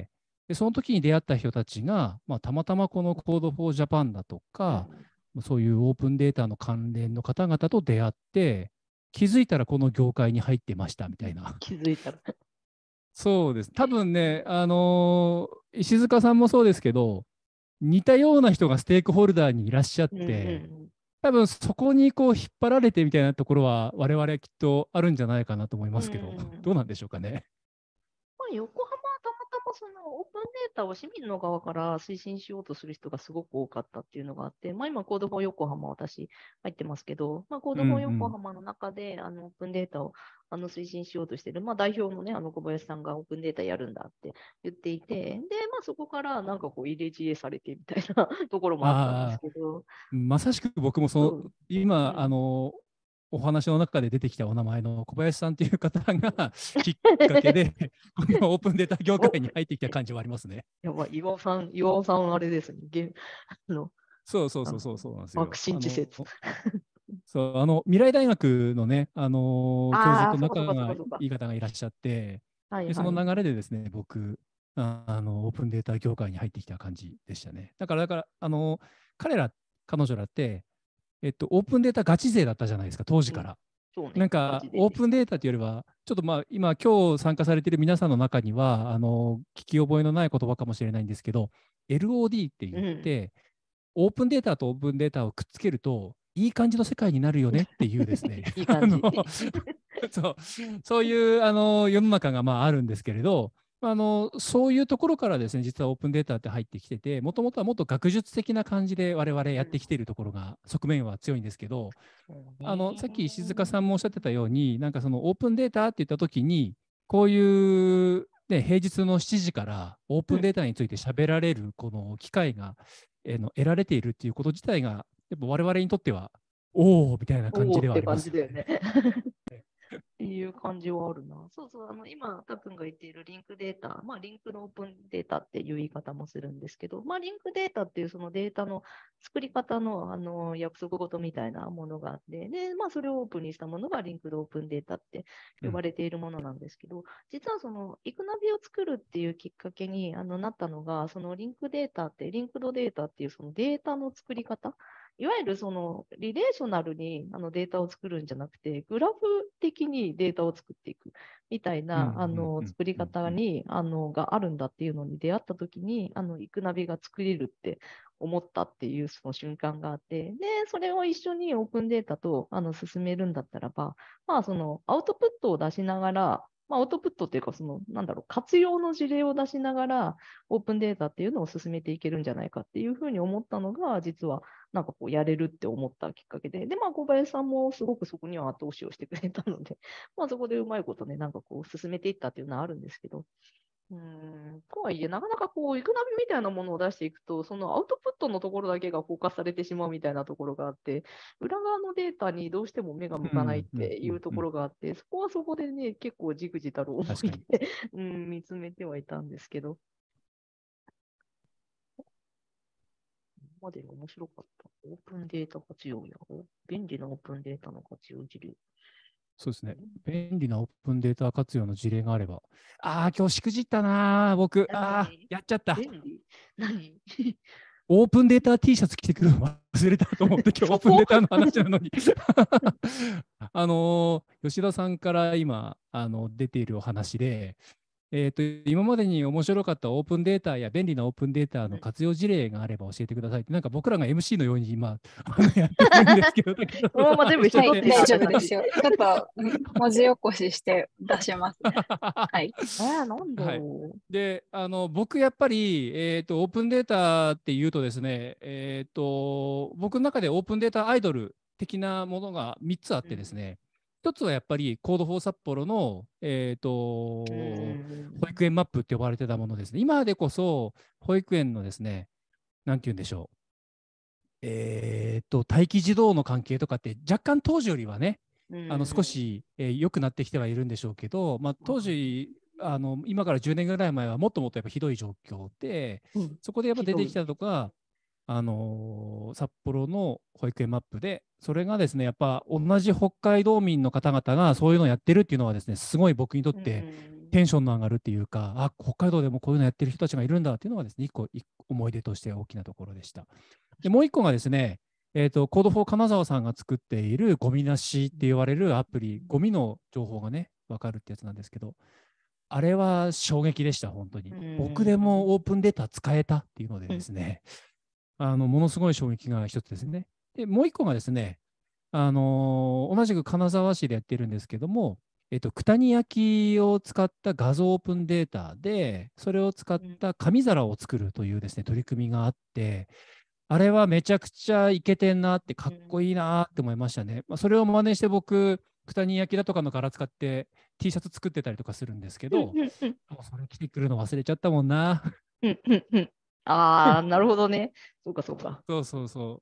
でその時に出会った人たちが、まあ、たまたまこの Code for Japan だとか、そういうオープンデータの関連の方々と出会って、気づいたらこの業界に入ってましたみたいな。
気づいたら。
そうです。多分ね、あのー石塚さんもそうですけど、似たような人がステークホルダーにいらっしゃっ
うんうんう
て、
ん
多分そこにこう引っ張られてみたいなところは、我々きっとあるんじゃないかなと思いますけど、
うん
どうなんでしょうかね。
まあ、横浜はたまたまそのオープンデータを市民の側から推進しようとする人がすごく多かったっていうのがあって、まあ、今、コードフォー横浜、私入ってますけど、まあ、コードフォー横浜の中で、あのオープンデータをあの推進しようとしている、まあ、代表の、ね、あの小林さんがオープンデータやるんだって言っていて、で、まあ、そこからなんかこう入れ知恵されてみたいなところもあったんです
ああ、
けど、
まさしく僕もその、
そう
今、
うん
あの、お話の中で出てきたお名前の小林さんという方がきっかけで、このオープンデータ業界に入ってきた感じはありますね。
やばい、岩尾さん、岩尾さん、あれですね。ゲあの
そうそうそうそうそうなんですよ。
爆心地説。
そう、あの、未来大学のね、あのー教授
ああ、そうかそうかそう
と仲が
かそうか。
いい方がいらっしゃって、で、そ
はいはい。
の流れでですね、僕、あ、あの、オープンデータ業界に入ってきた感じでしたね。だから、だから、あの、彼ら、彼女らって、えっと、オープンデータガチ勢だったじゃないですか、当時か
うん、
ら。
そうね。
なんか、オープンデータっていうよりは、ちょっとまあ、今、今日参加されている皆さんの中には、あの、聞き覚えのない言葉かもしれないんですけど、エルオーディー って言って、うん、オープンデータとオープンデータをくっつけると、いい感じの世界になるよねっていうですね、
いい感じ
そう、そういうあの世の中がまああるんですけれど、あのそういうところからですね、実はオープンデータって入ってきてて、もともとはもっと学術的な感じで我々やってきているところが、側面は強いんですけど、あのさっき石塚さんもおっしゃってたように、なんかそのオープンデータって言ったときに、 こういう、ね、平日のしちじからオープンデータについて喋られるこの機会が、えーの得られているっていうこと自体が、やっぱ我々にとっては、おおみたいな感じではあ
おーって
りますよ
感じだよね。
ね。
っていう感じはあるな。そうそう、あの今、たくんが言っているリンクデータ、まあ、リンクのオープンデータっていう言い方もするんですけど、まあ、リンクデータっていうそのデータの作り方の、あの約束事みたいなものがあって、で、まあ、それをオープンにしたものがリンクドオープンデータって呼ばれているものなんですけど、うん、実はそのイクナビを作るっていうきっかけにあのなったのが、そのリンクデータって、リンクドデータっていうそのデータの作り方、いわゆるそのリレーショナルにあのデータを作るんじゃなくて、グラフ的にデータを作っていくみたいなあの作り方にあのがあるんだっていうのに出会ったときに、あのイクナビが作れるって思ったっていうその瞬間があって、で、それを一緒にオープンデータとあの進めるんだったらば、まあ、そのアウトプットを出しながら、まあ、アウトプットっていうか、その、なんだろう、活用の事例を出しながら、オープンデータっていうのを進めていけるんじゃないかっていうふうに思ったのが、実は、なんかこう、やれるって思ったきっかけで、で、まあ、小林さんもすごくそこには後押しをしてくれたので、まあ、そこでうまいことね、なんかこう、進めていったっていうのはあるんですけど、うーんとはいえ、なかなかこう、イクナビみたいなものを出していくと、そのアウトプットのところだけがフォーカスされてしまうみたいなところがあって、裏側のデータにどうしても目が向かないっていうところがあって、そこはそこでね、結構じくじたる思いで、うん、見つめてはいたんですけど。今まで面白かった。オープンデータ活用や、便利なオープンデータの活用事例。
そうですね。便利なオープンデータ活用の事例があれば。ああ、今日しくじったな、僕。ああ、やっちゃった。
便利何
オープンデータ T シャツ着てくるの忘れたと思って、今日オープンデータの話なのに。あのー、吉田さんから今あの出ているお話で、えー、と今までに面白かったオープンデータや便利なオープンデータの活用事例があれば教えてくださいって、なんか僕らが エムシー のように今あのやってるんですけど、
このまま全部一緒
はい、
取って
大丈夫ですよ。ちょっと文字起こしして出しますね。はい。
えー、なんだろう。はい、
で、あの僕やっぱり、えーと、オープンデータっていうとですね、えーと、僕の中でオープンデータアイドル的なものがみっつあってですね、一つはやっぱりコードフォー札幌の、えーと、保育園マップって呼ばれてたものですね。今でこそ保育園のですね、なんて言うんでしょう。えーと、待機児童の関係とかって若干当時よりはね、あの少し良、えー、くなってきてはいるんでしょうけど、まあ、当時、あの今からじゅうねんぐらい前はもっともっとやっぱひどい状況で、うん、そこでやっぱ出てきたとか、あのー、札幌の保育園マップで、それがですね、やっぱ同じ北海道民の方々がそういうのをやってるっていうのはですね、すごい僕にとってテンションの上がるっていうか、あ、北海道でもこういうのやってる人たちがいるんだっていうのがですね、一個、一個思い出として大きなところでした。でもう一個がですね、えーと、コードフォー金沢さんが作っているゴミなしって言われるアプリ、ゴミの情報がね、分かるってやつなんですけど、あれは衝撃でした、本当に。僕でもオープンデータ使えたっていうのでですね、あのものすごい衝撃が一つですね。で、もう一個がですね、あのー、同じく金沢市でやってるんですけども、えっと、九谷焼を使った画像オープンデータで、それを使った紙皿を作るというですね、取り組みがあって、あれはめちゃくちゃイケてんなって、かっこいいなって思いましたね。まあ、それを真似して僕、九谷焼だとかの柄使って T シャツ作ってたりとかするんですけど、もうそれ着てくるの忘れちゃったもんな。
ああ、なるほどね。そうかそうか。
そうそうそう。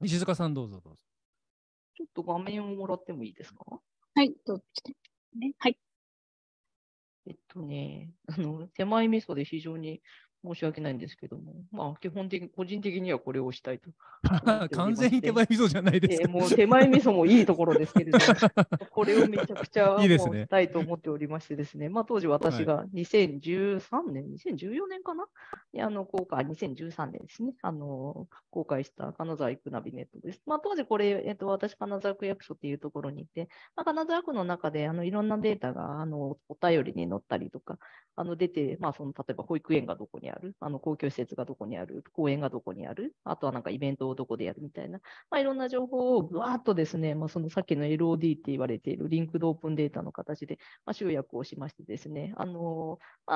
石塚さんどうぞどうぞ。
ちょっと画面をもらってもいいですか？
はい、どっちね。はい。
えっとね、あの、手前味噌で非常に申し訳ないんですけども、まあ、基本的に、個人的にはこれをしたいと
完全に手前味噌じゃないですか。
えー、もう手前味噌もいいところですけれども、これをめちゃくちゃ
いいですね、
したいと思っておりましてですね、まあ、当時私がにせんじゅうさんねん、はい、にせんじゅうよねんかなにあの公開、にせんじゅうさんねんですね、あの公開した金沢イクナビネットです。まあ、当時これ、えっと、私、金沢区役所っていうところにいて、まあ、金沢区の中であのいろんなデータがあのお便りに載ったりとか、あの出て、まあ、その例えば保育園がどこにある、あの公共施設がどこにある、公園がどこにある、あとはなんかイベントをどこでやるみたいな、まあ、いろんな情報をぐわーっとですね、まあ、そのさっきの エルオーディー って言われているリンクドオープンデータの形で、まあ、集約をしましてですね、あのーまあ、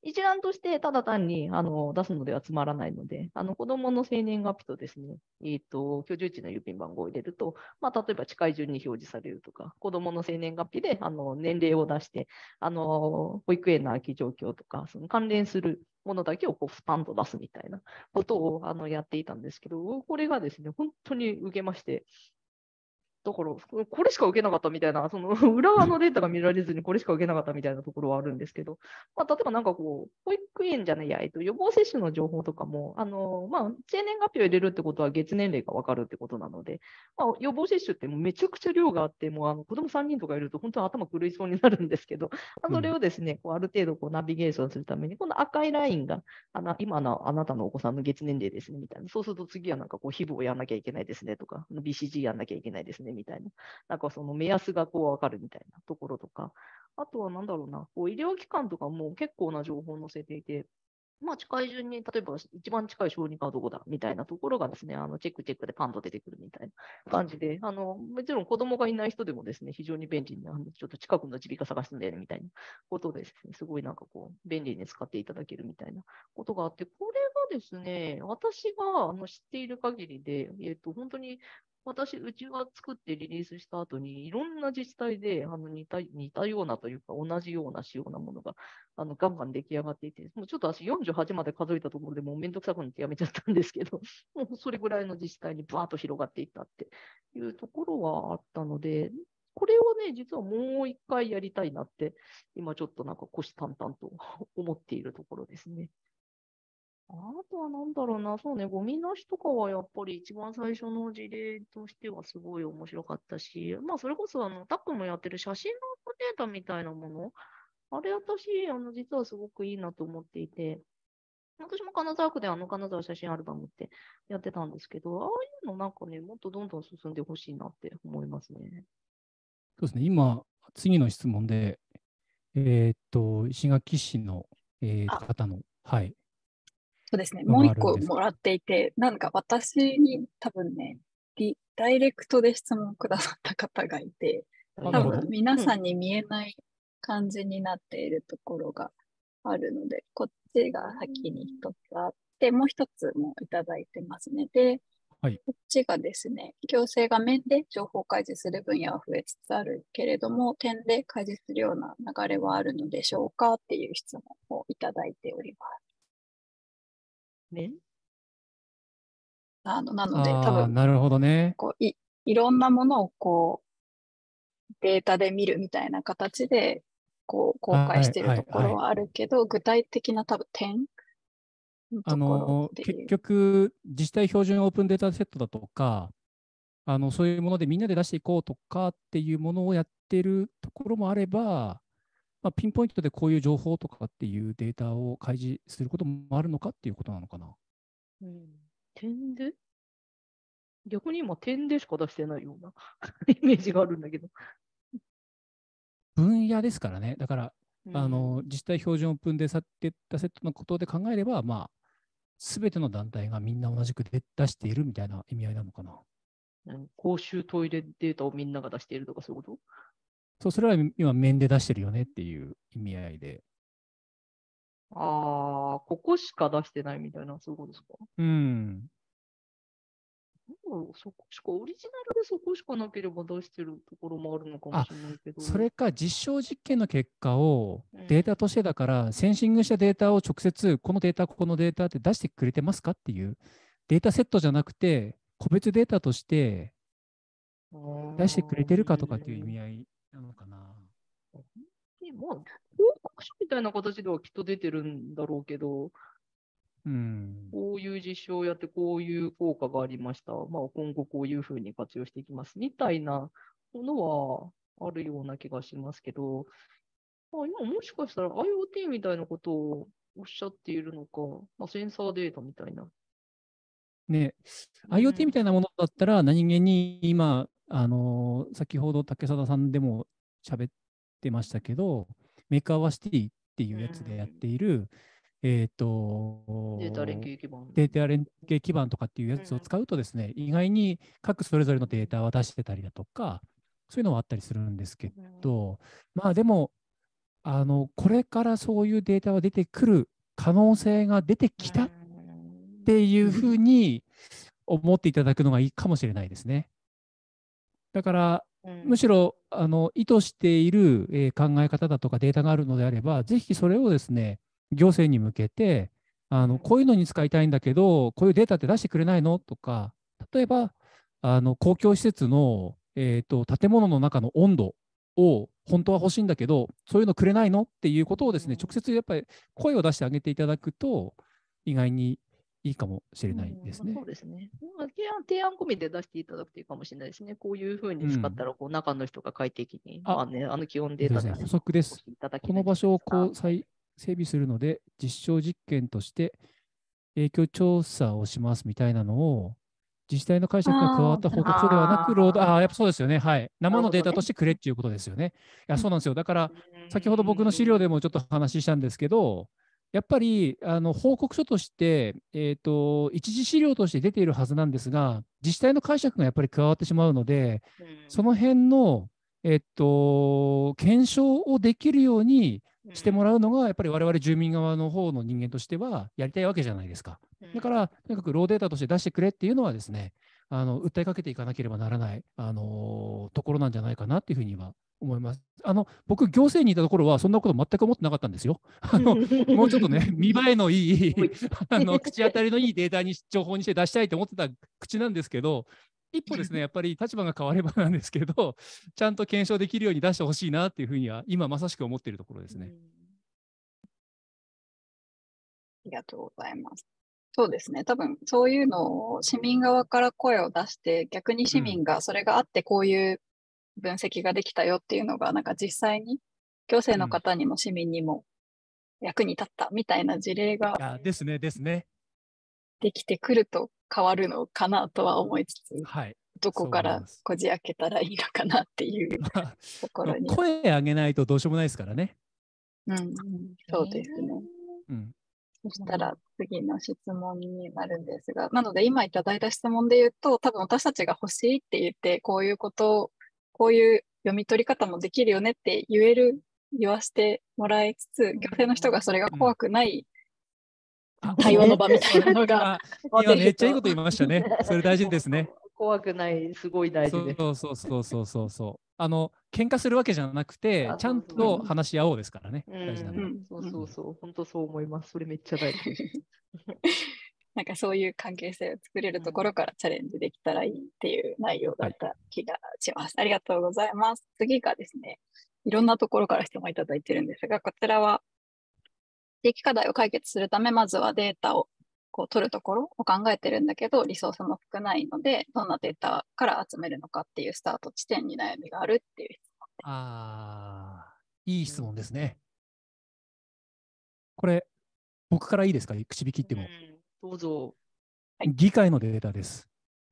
一覧としてただ単にあの出すのではつまらないので、あの子どもの生年月日とですね、えーと、居住地の郵便番号を入れると、まあ、例えば近い順に表示されるとか、子どもの生年月日であの年齢を出して、あの保育園の空き状況とか、その関連するものだけをこうスパンと出すみたいなことをあのやっていたんですけど、これがですね、本当に受けまして、だから、これしか受けなかったみたいな、その裏側のデータが見られずにこれしか受けなかったみたいなところはあるんですけど、まあ、例えばなんかこう、保育園じゃないや、えっと、予防接種の情報とかも、あのまあ、生年月日を入れるってことは月年齢が分かるってことなので、まあ、予防接種ってもうめちゃくちゃ量があって、もうあの子供さんにんとかいると本当に頭狂いそうになるんですけど、まあ、それをですね、こうある程度こうナビゲーションするために、この赤いラインがあの今のあなたのお子さんの月年齢ですねみたいな、そうすると次はなんかこう、皮膚をやんなきゃいけないですねとか、ビーシージー やんなきゃいけないですねみたいな。なんかその目安がこう分かるみたいなところとか、あとはなんだろうな、こう医療機関とかも結構な情報を載せていて、まあ、近い順に、例えば一番近い小児科はどこだみたいなところがですね、あのチェックチェックでパンと出てくるみたいな感じで、あのもちろん子供がいない人でもですね、非常に便利に、あのちょっと近くの耳鼻科探してんだよねみたいなことでですね、すごいなんかこう、便利に使っていただけるみたいなことがあって、これがですね、私があの知っている限りで、えっと、本当に私、うちが作ってリリースした後に、いろんな自治体であの似た似たようなというか、同じような仕様なものがあのガンガン出来上がっていて、もうちょっと私よんじゅうはちまで数えたところでもうめんどくさくなってやめちゃったんですけど、もうそれぐらいの自治体にバーッと広がっていったっていうところはあったので、これをね、実はもう一回やりたいなって、今ちょっとなんか虎視眈々と思っているところですね。あとはなんだろうな、そうね、ゴミ出しとかはやっぱり一番最初の事例としてはすごい面白かったし、まあそれこそあのタックもやってる写真のアップデータみたいなもの、あれ私、あの実はすごくいいなと思っていて、私も金沢区であの金沢写真アルバムってやってたんですけど、ああいうのなんかね、もっとどんどん進んでほしいなって思いますね。
そうですね、今、次の質問で、えーっと、石垣市の、えー
あ、
方の、はい、
そうですね。もう一
があるんですけど、
個もらっていて、なんか私に多分ね、ディダイレクトで質問くださった方がいて、
あ、な
多
るほど。
分皆
うん。
さんに見えない感じになっているところがあるので、こっちが先に一つあって、もう一つもいただいてますね。で、
はい。
こっちがですね、行政が面で情報開示する分野は増えつつあるけれども、点で開示するような流れはあるのでしょうかっていう質問をいただいております。
ね。
あの、なので多
ああ、
分、
なるほどね。
こう、い、いろんなものをこう、データで見るみたいな形で、こう、公開し
はい、
ている
はい、はい。
ところはあるけど、具体的な多分点の
あ
ところっ
の、結
ていう。
局、自治体標準オープンデータセットだとか、あの、そういうものでみんなで出していこうとかっていうものをやってるところもあれば、まあ、ピンポイントでこういう情報とかっていうデータを開示することもあるのかっていうことなのかな。
うん。点で逆に今点でしか出してないようなイメージがあるんだけど。
分野ですからね。だから、
う
あの、
ん。
自治体標準オープンデータセットのことで考えれば、まあ、すべての団体がみんな同じく出しているみたいな意味合いなのかな。
何公衆トイレデータをみんなが出しているとかそういうこ
そう、それは今面で出してるよねっていう意味合いで。
と？ああ、ここしか出してないみたいな、そういうことですか？
うん。
うん、そこしか、オリジナルでそこしかなければ出してるところもあるのかも
あ、
しれないけど。
それか実証実験の結果を
うん。
データとしてだから、センシングしたデータを直接、このデータ、ここのデータって出してくれてますかっていうデータセットじゃなくて、個別データとして
あ
出してくれてるかとかっていう意
ー
味合いなのかな。
でまあ、報告書みたいな形ではきっと出てるんだろうけど、
うん。
こういう実証をやって、こういう効果がありました。まあ、今後こういうふうに活用していきますみたいなものはあるような気がしますけど、まあ、今もしかしたら IoT みたいなことをおっしゃっているのか、まあ、センサーデータみたいな。
ね、
う
IoT みたい
ん。
なものだったら、何気に今、あの先ほど竹貞さんでも喋ってましたけど、メーカーはシティってい
う
うやつでやっ
ん。
ている、えっ
データ連
と、
携基盤。
データ連携基盤とかっていうやつを
うん。
使うとですね、意外に各それぞれのデータを出してたりだとか、そういうのはあったりするんですけ
うん。
ど、まあでも、 あのこれからそういうデータが出てくる可能性が出てきたっていうふうに思っていただくのがいいかもしれないですね。だからむしろあの意図している、えー考え方だとかデータがあるのであれば、ぜひそれをですね、行政に向けて、あのこういうのに使いたいんだけど、こういうデータって出してくれないのとか、例えばあの公共施設の、えーと建物の中の温度を本当は欲しいんだけど、そういうのくれないのっていうことをですね、直接やっぱり声を出してあげていただくと、意外にいいかもしれないですね。
うん、そうですね。まあ、提案、提案込みで出していただくといいかもしれないですね。こういうふうに使ったら、こう中の人が快適に、
あ
まあね、あの基本
えっとですね、
データであれば
補足です。
いただけ
この
るんじゃない
場所をこう
ですか。
再整備するので、実証実験として影響調査をしますみたいなのを、自治体の解釈が加わ
あ
った報告書ではなく、労
あ
働、ああ、やっぱそうですよね。はい。生のデータ
なるほどね。
としてくれっていうことですよね。いや、そうなんですよ。だから、先ほど僕の資料でもちょっと話したんですけど、やっぱりあの報告書として、えーと、一次資料として出ているはずなんですが、自治体の解釈がやっぱり加わってしまうので、その辺の、えっと、検証をできるようにしてもらうのが、やっぱり我々住民側の方の人間としてはやりたいわけじゃないですか。だから、とにかくローデータとして出してくれっていうのはですね、あの訴えかけていかなければならない、あのところなんじゃないかなっていうふうには思います。あの僕、行政にいたところは、そんなこと全く思ってなかったんですよ。あのもうちょっとね、見栄えのいいあの、口当たりのいいデータに、情報にして出したいと思ってた口なんですけど、一歩ですね、やっぱり立場が変わればなんですけど、ちゃんと検証できるように出してほしいなっていうふうには、今まさしく思っているところですね。
りがとうございます。そうですね。多分そういうのを市民側から声を出して、逆に市民がそれがあってこういう分析ができたよっていうのが、なんか実際に行政の方にも市民にも役に立ったみたいな事例が
あですね、ですね。
できてくると変わるのかなとは思いつつ、
はい。
どこからこじ開けたらいいのかなっていうところに。
声上げないとどうしようもないですからね。
うん、うん、そうですね。
うん、
そしたら次の質問になるんですが、なので今いただいた質問で言うと、多分私たちが欲しいって言って、こういうことを、こういう読み取り方もできるよねって言える、言わせてもらいつつ、行政の人がそれが怖くない対話の場みたいなのが
今、今めっちゃいいこと言いましたね。それ大事ですね。
怖くない、すごい大事です。
そうそうそうそうそうそう。あの、喧嘩するわけじゃなくて、ちゃんと話し合おうですからね。大事なのは。
そうそうそう、本当そう思います。それめっちゃ大事。
なんかそういう関係性を作れるところからチャレンジできたらいいっていう内容だった気がします。はい、ありがとうございます。次がですね、いろんなところから質問いただいてるんですが、こちらは地域課題を解決するため、まずはデータをこう取るところを考えてるんだけど、リソースも少ないので、どんなデータから集めるのかっていうスタート地点に悩みがあるっていう質問です。
ああ、いい質問ですね。これ、僕からいいですか、口引きっても。
どうぞ。
議会のデータです。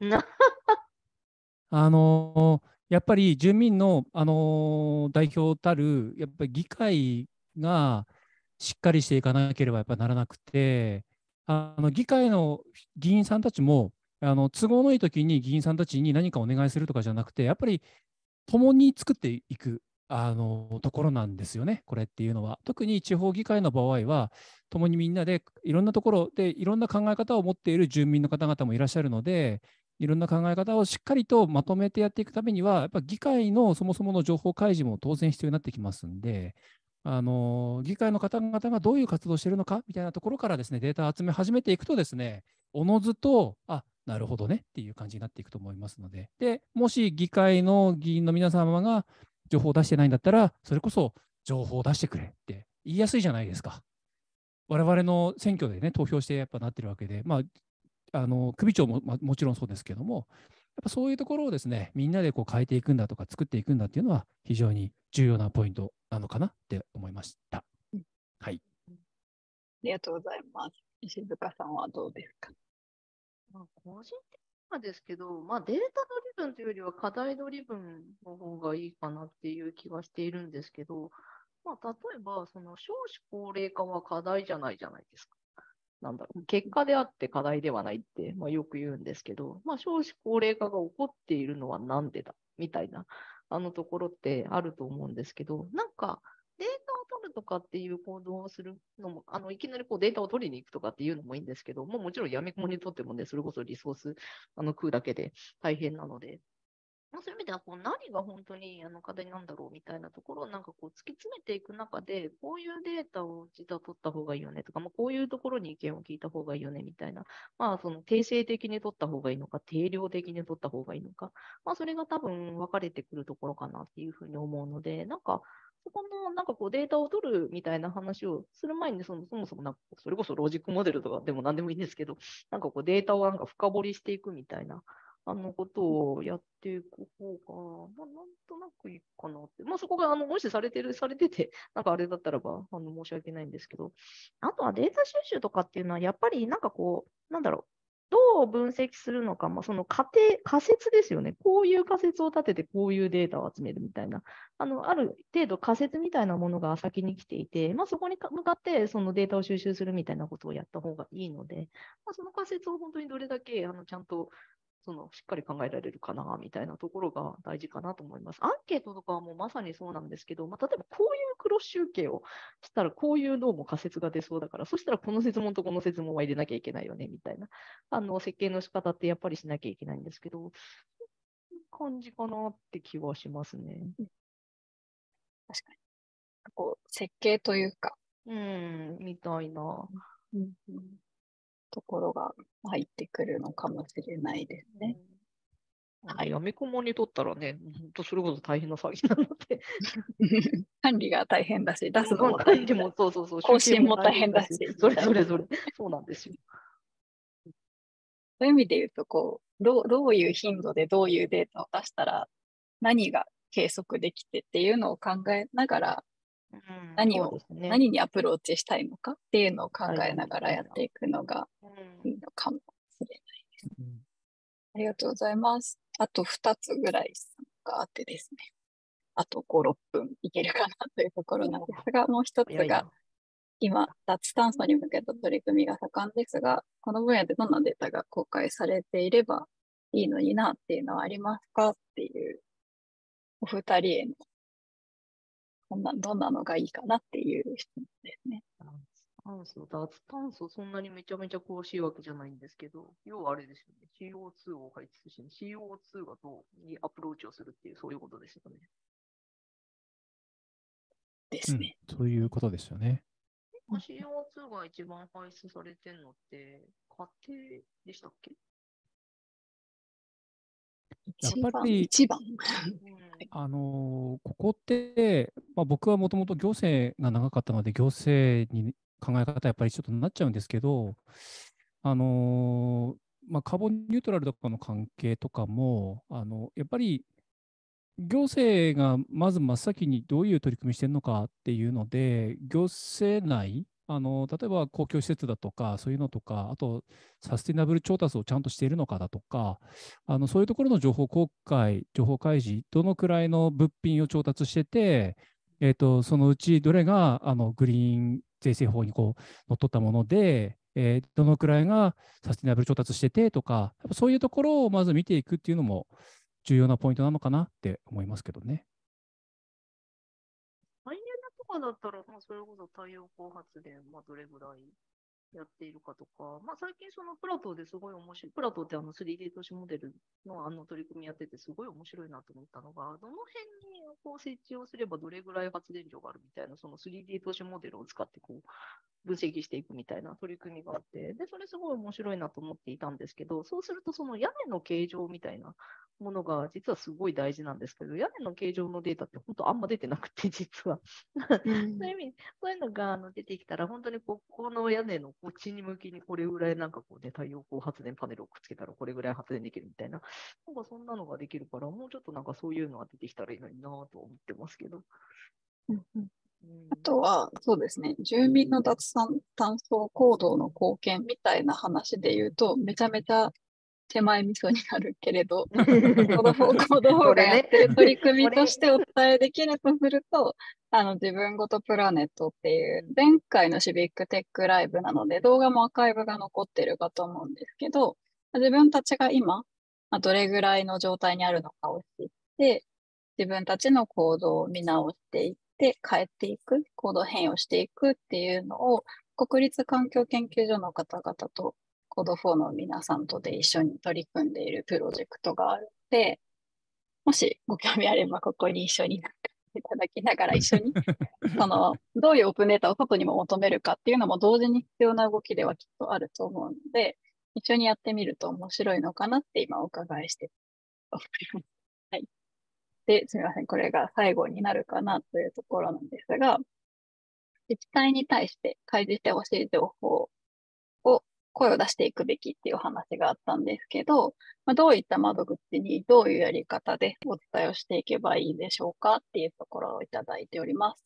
あのー、やっぱり住民の、あのー、代表たる、やっぱり議会がしっかりしていかなければやっぱならなくて、あの議会の議員さんたちも、あの都合のいい時に議員さんたちに何かお願いするとかじゃなくて、やっぱり共に作っていくあのところなんですよね、これっていうのは。特に地方議会の場合は、共にみんなでいろんなところでいろんな考え方を持っている住民の方々もいらっしゃるので、いろんな考え方をしっかりとまとめてやっていくためには、やっぱ議会のそもそもの情報開示も当然必要になってきますんで、あの議会の方々がどういう活動をしているのかみたいなところからですね、データを集め始めていくとですね、おのずと、あ、なるほどねっていう感じになっていくと思いますので、でもし議会の議員の皆様が情報を出してないんだったら、それこそ情報を出してくれって言いやすいじゃないですか。我々の選挙でね、投票してやっぱなってるわけで、まあ、あの首長も、まあ、もちろんそうですけども、やっぱそういうところをですね、みんなでこう変えていくんだとか作っていくんだっていうのは非常に重要なポイントなのかなって思いました。はい。
ありがとうございます。石塚さんはどうですか？
まあ、個人的にはですけど、まあ、データドリブンというよりは課題ドリブンの方がいいかなっていう気がしているんですけど、まあ、例えば、その少子高齢化は課題じゃないじゃないですか。なんだろう、結果であって課題ではないって、まあ、よく言うんですけど、まあ、少子高齢化が起こっているのはなんでだみたいなあのところってあると思うんですけど、なんかデータを取るとかっていう行動をするのも、あのいきなりこうデータを取りに行くとかっていうのもいいんですけど、もうもちろんやみくもにとってもね、それこそリソースあの食うだけで大変なので、まあ、そういう意味ではこう何が本当にあの課題なんだろうみたいなところをなんかこう突き詰めていく中で、こういうデータを実は取った方がいいよねとか、まあ、こういうところに意見を聞いた方がいいよねみたいな、まあ、その定性的に取った方がいいのか、定量的に取った方がいいのか、まあ、それが多分分かれてくるところかなっていうふうに思うので、なんか、そこのなんかこうデータを取るみたいな話をする前にその、そもそもなんかそれこそロジックモデルとかでも何でもいいんですけど、なんかこうデータをなんか深掘りしていくみたいな。あのことをやっていく方が、まあ、なんとなくいいかなって。まあ、そこが、あの、もしされてる、されてて、なんかあれだったらば、あの、申し訳ないんですけど、あとはデータ収集とかっていうのは、やっぱりなんかこう、なんだろう、どう分析するのか、まあ、その仮定、仮説ですよね。こういう仮説を立てて、こういうデータを集めるみたいな、あの、ある程度仮説みたいなものが先に来ていて、まあ、そこに向かって、そのデータを収集するみたいなことをやった方がいいので、まあ、その仮説を本当にどれだけ、あの、ちゃんと、そのしっかり考えられるかなみたいなところが大事かなと思います。アンケートとかはもうまさにそうなんですけど、まあ、例えばこういうクロス集計をしたらこういうどうも仮説が出そうだから、そしたらこの質問とこの質問は入れなきゃいけないよねみたいなあの設計の仕方ってやっぱりしなきゃいけないんですけど、そういう感じかなって気はしますね。
確かに。こう設計というか、
うん、みたいな。
うんうん、ところが入ってくるのかもしれないですね。
うん、はい、やみくもに取ったらね、本当それこそ大変な騒ぎなので。
管理が大変だし、出すのも大
管理
変だし、
もそうそうそう、
更新も大変だし、
それぞれぞれ、そうなんですよ。
そういう意味で言うと、こう、どう、どういう頻度でどういうデータを出したら、何が計測できてっていうのを考えながら、
うん、
何を、
ね、
何にアプローチしたいのかっていうのを考えながらやっていくのがいいのかもしれないです。うん、ありがとうございます。あとふたつぐらいがあってですね。あとご、ろっぷんいけるかなというところなんですが、もう一つが、今、脱炭素に向けた取り組みが盛んですが、この分野でどんなデータが公開されていればいいのになっていうのはありますかっていう、お二人への、こんな、どんなのがいいかなっていう質問ですね。
炭素、脱炭素、そんなにめちゃめちゃ詳しいわけじゃないんですけど、要はあれですよね。シーオーツー を排出し、シーオーツー がどうにアプローチをするっていう、そういうことですよね。
ですね。
うん、そういうことですよね。
シーオーツー が一番排出されてるのって、家庭でしたっけ？
やっぱり、
一番
あのここって、まあ、僕はもともと行政が長かったので、行政に考え方やっぱりちょっとなっちゃうんですけど、あのまあ、カーボンニュートラルとかの関係とかも、あのやっぱり行政がまず真っ先にどういう取り組みしてるのかっていうので、行政内、あの例えば公共施設だとか、そういうのとか、あとサスティナブル調達をちゃんとしているのかだとか、あのそういうところの情報公開、情報開示、どのくらいの物品を調達してて、えーと、そのうちどれがあのグリーン税制法にこうのっとったもので、えー、どのくらいがサスティナブル調達しててとか、やっぱそういうところをまず見ていくっていうのも重要なポイントなのかなって思いますけどね。
来年とかだったら、まあ、それこそ太陽光発電、まあ、どれぐらいやっているかとか、まあ、最近そのプラトーですごい面白い、プラトーってあの スリーディー 都市モデルのあの取り組みやっててすごい面白いなと思ったのが、どの辺にこう設置をすればどれぐらい発電量があるみたいな、その スリーディー 都市モデルを使ってこう分析していくみたいな取り組みがあって、で、それすごい面白いなと思っていたんですけど、そうするとその屋根の形状みたいなものが実はすごい大事なんですけど、屋根の形状のデータって本当あんま出てなくて、実は。そういう意味、そういうのがあの出てきたら、本当にここの屋根のこっちに向きにこれぐらいなんかこうね、太陽光発電パネルをくっつけたらこれぐらい発電できるみたいな、なんかそんなのができるから、もうちょっとなんかそういうのが出てきたらいいのになと思ってますけど。
うんうんあとは、そうですね、住民の脱炭素行動の貢献みたいな話で言うと、めちゃめちゃ手前味噌になるけれど、行動行動がやってる取り組みとしてお伝えできるとすると、あの、自分ごとプラネットっていう、前回のシビックテックライブなので、動画もアーカイブが残ってるかと思うんですけど、自分たちが今、どれぐらいの状態にあるのかを知って、自分たちの行動を見直していっって変えていく、行動変容していくっていうのを、国立環境研究所の方々と、コードフォーの皆さんとで一緒に取り組んでいるプロジェクトがあるので、もしご興味あれば、ここに一緒になっていただきながら、一緒に、その、どういうオープンデータを外にも求めるかっていうのも同時に必要な動きではきっとあると思うので、一緒にやってみると面白いのかなって今お伺いして思います。はい。で、すみません。これが最後になるかなというところなんですが、自治体に対して開示してほしい情報を声を出していくべきっていう話があったんですけど、まあ、どういった窓口にどういうやり方でお伝えをしていけばいいでしょうかっていうところをいただいております。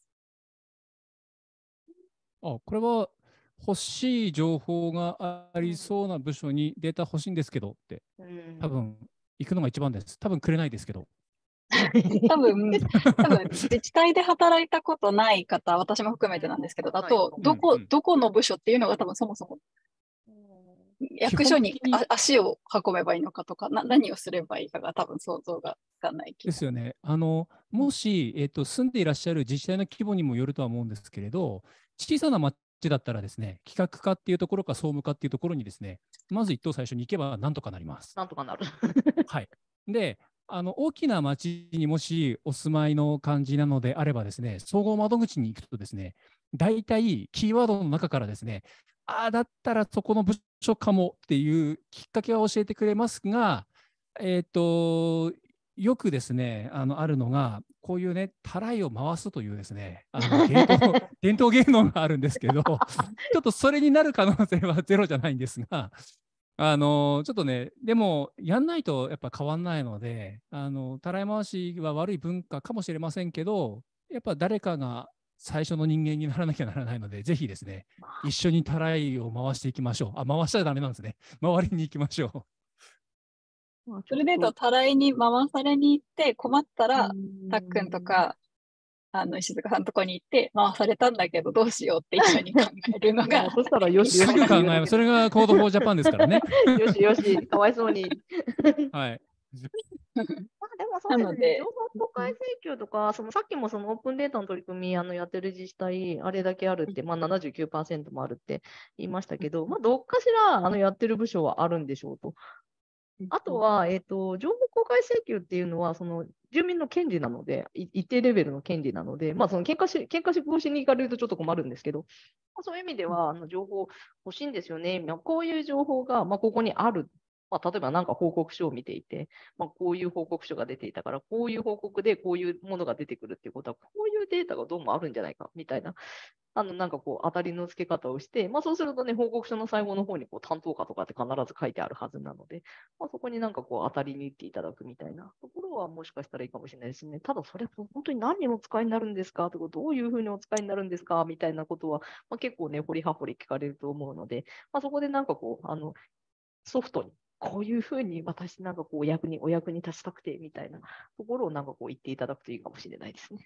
あ、これは欲しい情報がありそうな部署にデータ欲しいんですけどって、多分行くのが一番です。多分くれないですけど。
多分、多分自治体で働いたことない方、私も含めてなんですけど、あと、どこ、
うんうん、
どこの部署っていうのが多分そもそも、役所に
に
足を運べばいいのかとか、な何をすればいいかが多分想像がつかない気が
ですよね。あの、もし、えっと、住んでいらっしゃる自治体の規模にもよるとは思うんですけれど、小さな町だったらですね、企画課っていうところか総務課っていうところにですね、まず一等最初に行けばなんとかなります。
なんとかなる。
はい。で、あの大きな町にもしお住まいの感じなのであればですね、総合窓口に行くとですね、大体キーワードの中からですね、ああ、だったらそこの部署かもっていうきっかけは教えてくれますが、えっと、よくですね、あのあるのが、こういうね、たらいを回すというですね、あの伝統伝統芸能があるんですけど、ちょっとそれになる可能性はゼロじゃないんですが、あのちょっとね、でも、やんないとやっぱ変わんないので、あのたらい回しは悪い文化かもしれませんけど、やっぱ誰かが最初の人間にならなきゃならないので、ぜひですね、一緒にたらいを回していきましょう。あ、回しちゃダメなんですね。回りに行きましょう。
それで言うと、たらいに回されに行って、困ったら、たっくんとか、あの、石塚さんのとこに行って、回されたんだけど、どうしようって一緒に考えるのが。
そしたらよしよし。
すぐ考えます。それが コードフォージャパンですからね。
よしよし、かわいそうに。
はい。
まあでもそうですね、情報公開請求とか、そのさっきもそのオープンデータの取り組みあのやってる自治体、あれだけあるって、まあ、ななじゅうきゅうパーセントもあるって言いましたけど、まあ、どっかしらあのやってる部署はあるんでしょうと。あとは、えーと、情報公開請求っていうのは、その住民の権利なので、一定レベルの権利なので、まあ、その喧嘩し喧嘩し防止に行かれるとちょっと困るんですけど、まあ、そういう意味では、あの情報欲しいんですよね。こういう情報が、まあ、ここにある。まあ、例えば何か報告書を見ていて、まあ、こういう報告書が出ていたから、こういう報告でこういうものが出てくるっていうことは、こういうデータがどうもあるんじゃないかみたいな、あのなんかこう当たりの付け方をして、まあ、そうするとね、報告書の最後の方にこう担当課とかって必ず書いてあるはずなので、まあ、そこになんかこう当たりに行っていただくみたいなところはもしかしたらいいかもしれないですね。ただ、それは本当に何にお使いになるんですかとか、どういうふうにお使いになるんですかみたいなことは、まあ、結構ね、掘り葉掘り聞かれると思うので、まあ、そこでなんかこう、あのソフトに、こういうふうに私なんかこうお役に、お役に立ちたくてみたいなところをなんかこう言っていただくといいかもしれないですね。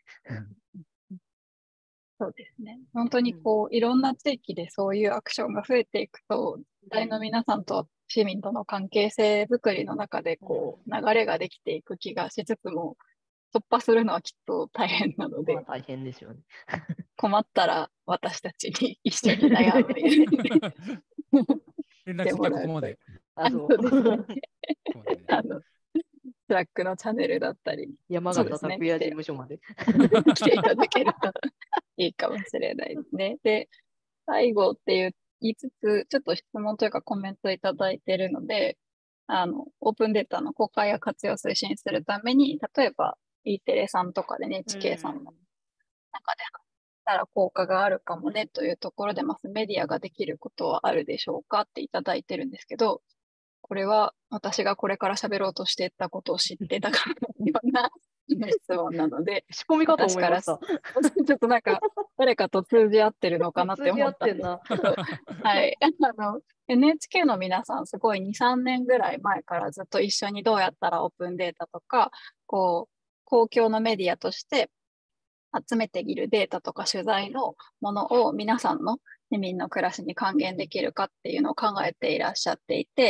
そうですね。本当にこう、いろんな地域でそういうアクションが増えていくと、自治体の皆さんと市民との関係性づくりの中でこう、流れができていく気がしつつも、突破するのはきっと大変なので、
まあ、大変ですよね。
困ったら私たちに一緒に悩んで
連絡先はここまで。
あ、そうですね。あの、スラックのチャンネルだったり、
山形拓也事務所まで
来ていただけるといいかもしれないですね。で、最後って言いつつ、ちょっと質問というかコメントいただいているので、あの、オープンデータの公開や活用を推進するために、例えば E テレさんとかで エヌエイチケー さんの中で話したら効果があるかもねというところでマスメディアができることはあるでしょうかっていただいてるんですけど、これは私がこれから喋ろうとしていたことを知ってたからのような質問なので、
仕込みかと思いました。
ちょっとなんか誰かと通じ合ってるのかなって思ったんですけど、はい、あの エヌエイチケー の皆さんすごいに、さんねんぐらい前からずっと一緒にどうやったらオープンデータとか、こう公共のメディアとして集めているデータとか取材のものを皆さんの市民の暮らしに還元できるかっていうのを考えていらっしゃっていて、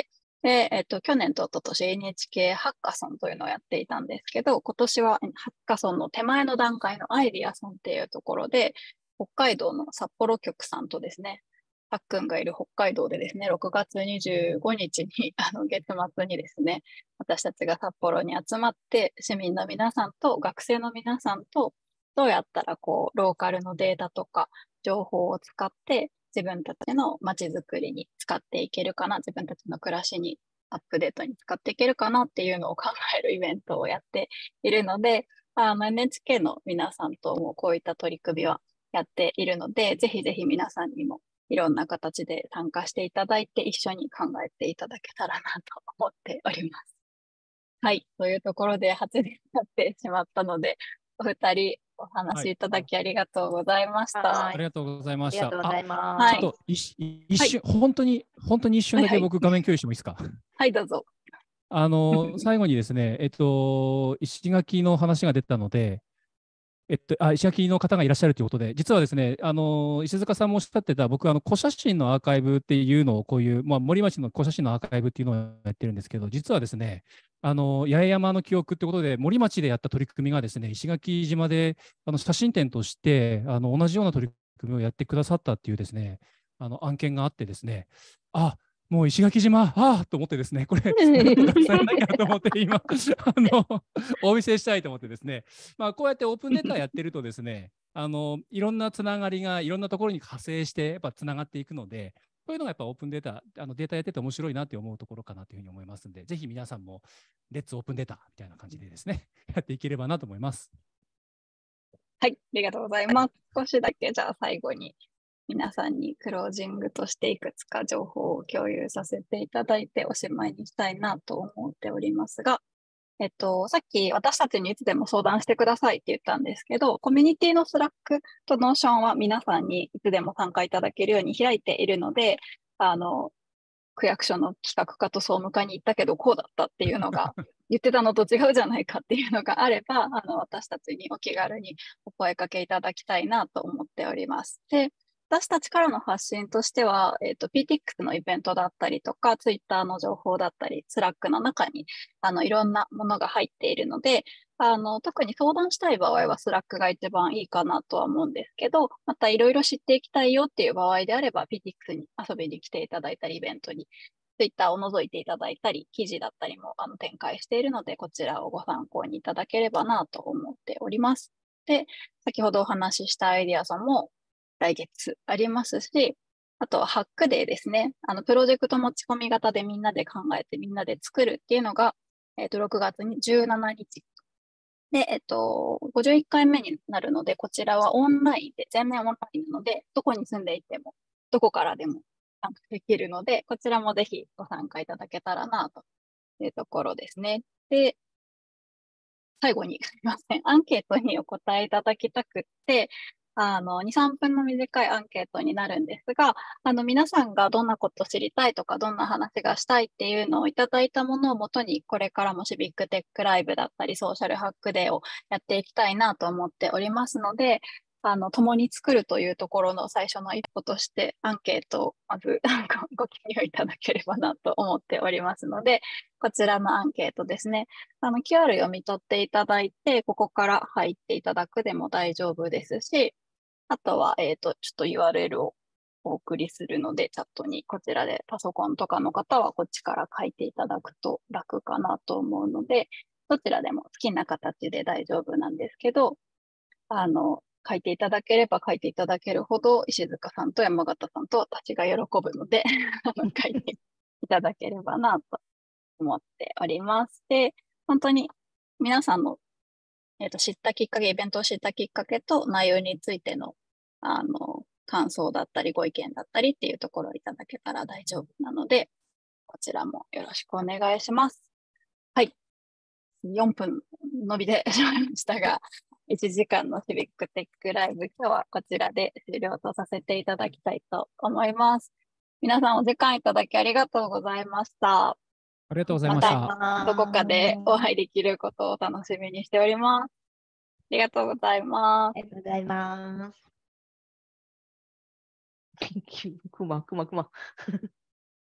で、えっと、去年と一昨年 エヌエイチケー ハッカソンというのをやっていたんですけど、今年はハッカソンの手前の段階のアイディアソンっていうところで、北海道の札幌局さんとですね、たっくんがいる北海道でですね、ろくがつにじゅうごにちに、あの、月末にですね、私たちが札幌に集まって、市民の皆さんと学生の皆さんと、どうやったらこう、ローカルのデータとか情報を使って、自分たちの街づくりに使っていけるかな、自分たちの暮らしにアップデートに使っていけるかなっていうのを考えるイベントをやっているので、あの エヌエイチケー の皆さんともこういった取り組みはやっているので、ぜひぜひ皆さんにもいろんな形で参加していただいて、一緒に考えていただけたらなと思っております。はい。というところではちじになってしまったので、お二人お話しいただきありがとうございました。
は
ありがとうございました。
ありがとうございます。
はい
ちょっと一一瞬、はい、本当に、本当に一瞬だけ僕、画面共有してもいいですか。
はい、どうぞ。
あの、最後にですね、えっと、石垣の話が出たので、えっと、あ、石垣の方がいらっしゃるということで、実はですね、あの石塚さんもおっしゃってた、僕、あの古写真のアーカイブっていうのを、こういう、まあ、森町の古写真のアーカイブっていうのをやってるんですけど、実はですね、あの八重山の記憶ってことで、森町でやった取り組みがですね、石垣島であの写真展としてあの同じような取り組みをやってくださったっていうですね、あの案件があってですね、あ、もう石垣島、ああと思ってですね、これ、なんとか伝えなきゃと思って、今、あの、お見せしたいと思ってですね、まあ、こうやってオープンデータやってるとですね、あの、いろんなつながりがいろんなところに派生して、やっぱつながっていくので、こういうのがやっぱオープンデータ、あのデータやってて面白いなって思うところかなというふうに思いますので、ぜひ皆さんも、レッツオープンデータみたいな感じでですね、やっていければなと思います。
はい、ありがとうございます。少しだけじゃあ最後に皆さんにクロージングとしていくつか情報を共有させていただいておしまいにしたいなと思っておりますが、えっと、さっき私たちにいつでも相談してくださいって言ったんですけど、コミュニティのスラックとノーションは皆さんにいつでも参加いただけるように開いているので、あの、区役所の企画課と総務課に行ったけどこうだったっていうのが言ってたのと違うじゃないかっていうのがあれば、あの私たちにお気軽にお声かけいただきたいなと思っております。で、私たちからの発信としては、えっと、ピーティックス のイベントだったりとか、Twitter の情報だったり、Slack の中にあのいろんなものが入っているので、あの特に相談したい場合は Slack が一番いいかなとは思うんですけど、またいろいろ知っていきたいよっていう場合であれば、ピーティックス に遊びに来ていただいたり、イベントに Twitter を覗いていただいたり、記事だったりもあの展開しているので、こちらをご参考にいただければなと思っております。で、先ほどお話ししたアイディアさんも来月ありますし、あとはハックデーですね。あの、プロジェクト持ち込み型でみんなで考えてみんなで作るっていうのが、えっと、ろくがつにじゅうしちにち。で、えっと、ごじゅういっかいめになるので、こちらはオンラインで、全面オンラインなので、どこに住んでいても、どこからでも参加できるので、こちらもぜひご参加いただけたらな、というところですね。で、最後にすみません。アンケートにお答えいただきたくって、あの、に、さんぷんの短いアンケートになるんですが、あの、皆さんがどんなことを知りたいとか、どんな話がしたいっていうのをいただいたものをもとに、これからもシビックテックライブだったり、ソーシャルハックデーをやっていきたいなと思っておりますので、あの、共に作るというところの最初の一歩として、アンケートをまずご記入いただければなと思っておりますので、こちらのアンケートですね。あの、キューアール 読み取っていただいて、ここから入っていただくでも大丈夫ですし、あとは、えっと、ちょっと ユーアールエル をお送りするので、チャットにこちらでパソコンとかの方はこっちから書いていただくと楽かなと思うので、どちらでも好きな形で大丈夫なんですけど、あの、書いていただければ書いていただけるほど、石塚さんと山形さんと私が喜ぶのであの、書いていただければなと思っております。で、本当に皆さんの、えーと、知ったきっかけ、イベントを知ったきっかけと内容についての、あの、感想だったりご意見だったりっていうところをいただけたら大丈夫なので、こちらもよろしくお願いします。はい。よんぷん伸びてしまいましたが、いちじかんのシビックテックライブ、今日はこちらで終了とさせていただきたいと思います。皆さんお時間いただきありがとうございました。
ありがとうございました。
またどこかでお会いできることを楽しみにしております。ありがとうございます。
ありがとうございます。くまくまくま。